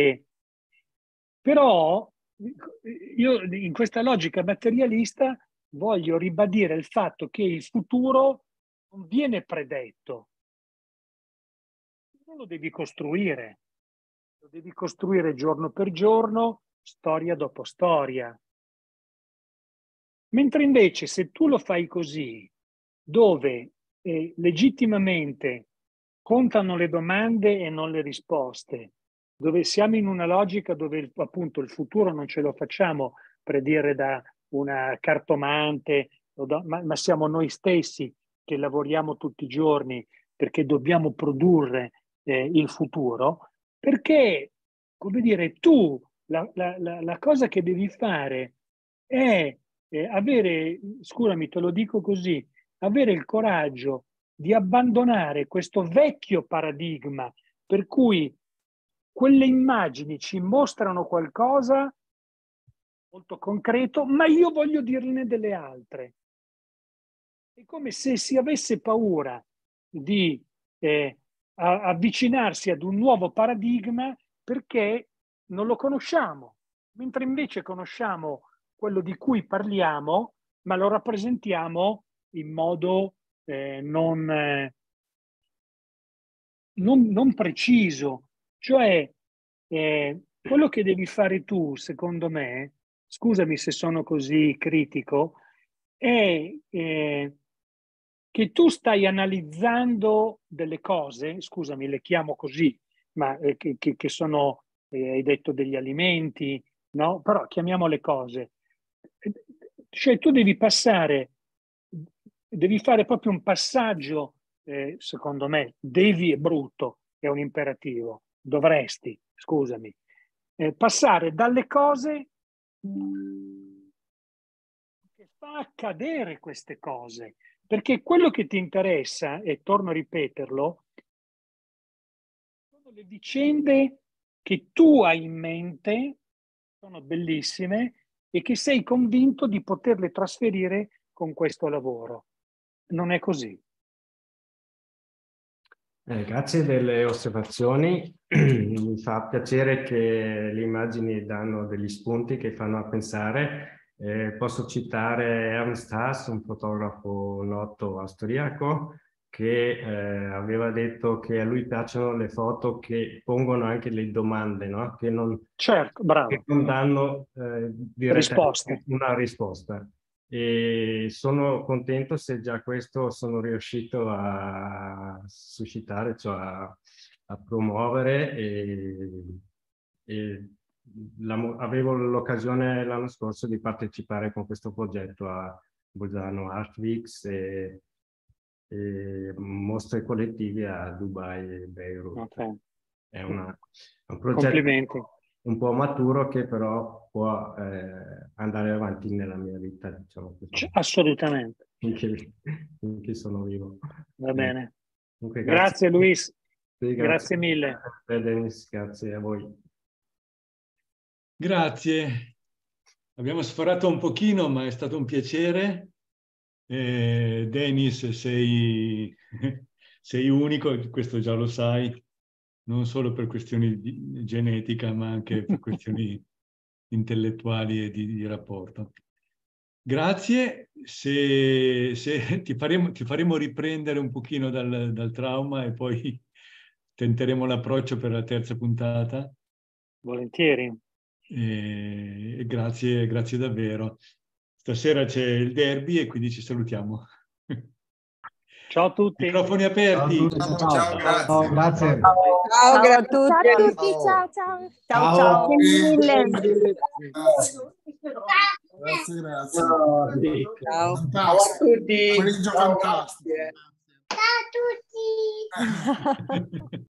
Però io in questa logica materialista voglio ribadire il fatto che il futuro non viene predetto, lo devi costruire giorno per giorno, storia dopo storia. Mentre invece se tu lo fai così, dove legittimamente contano le domande e non le risposte, dove siamo in una logica dove appunto il futuro non ce lo facciamo predire da una cartomante, ma siamo noi stessi che lavoriamo tutti i giorni perché dobbiamo produrre il futuro, perché, come dire, tu la cosa che devi fare è avere, scusami, te lo dico così, avere il coraggio di abbandonare questo vecchio paradigma per cui quelle immagini ci mostrano qualcosa molto concreto, ma io voglio dirne delle altre. È come se si avesse paura di avvicinarsi ad un nuovo paradigma perché non lo conosciamo, mentre invece conosciamo quello di cui parliamo, ma lo rappresentiamo in modo non preciso. Cioè, quello che devi fare tu, secondo me, scusami se sono così critico, è che tu stai analizzando delle cose, scusami, le chiamo così, ma che sono, hai detto degli alimenti, no? Però chiamiamole cose. Cioè tu devi fare proprio un passaggio, secondo me, devi è brutto, è un imperativo, dovresti, scusami, passare dalle cose che fa accadere queste cose, perché quello che ti interessa, e torno a ripeterlo, sono le vicende che tu hai in mente, sono bellissime, e che sei convinto di poterle trasferire con questo lavoro. Non è così.
Grazie delle osservazioni. Mi fa piacere che le immagini danno degli spunti che fanno a pensare. Posso citare Ernst Haas, un fotografo noto austriaco, che aveva detto che a lui piacciono le foto che pongono anche le domande, no? Che non,
certo, bravo.
Che non danno direttamente una risposta. E sono contento se già questo sono riuscito a suscitare, cioè a promuovere avevo l'occasione l'anno scorso di partecipare con questo progetto a Bolzano Art Weeks e mostre collettive a Dubai e Beirut.
Okay.
È un progetto
Complimenti.
un po' maturo che però può andare avanti nella mia vita, diciamo così.
Assolutamente.
Finché sono vivo.
Va bene.
Comunque,
grazie Luis.
Sì,
grazie mille.
Dennis, grazie a voi.
Grazie. Abbiamo sforato un pochino, ma è stato un piacere. Dennis, sei unico, questo già lo sai, non solo per questioni di genetica, ma anche per questioni intellettuali e di rapporto. Grazie, se ti faremo riprendere un pochino dal trauma e poi tenteremo l'approccio per la terza puntata.
Volentieri.
E grazie davvero. Stasera c'è il derby e quindi ci salutiamo.
Ciao a tutti.
Microfoni aperti.
Ciao,
grazie.
Grazie.
Ciao a tutti.
Ciao, ciao.
Ciao.
Grazie.
Ciao
a tutti. Pomeriggio fantastico.
Ciao a tutti.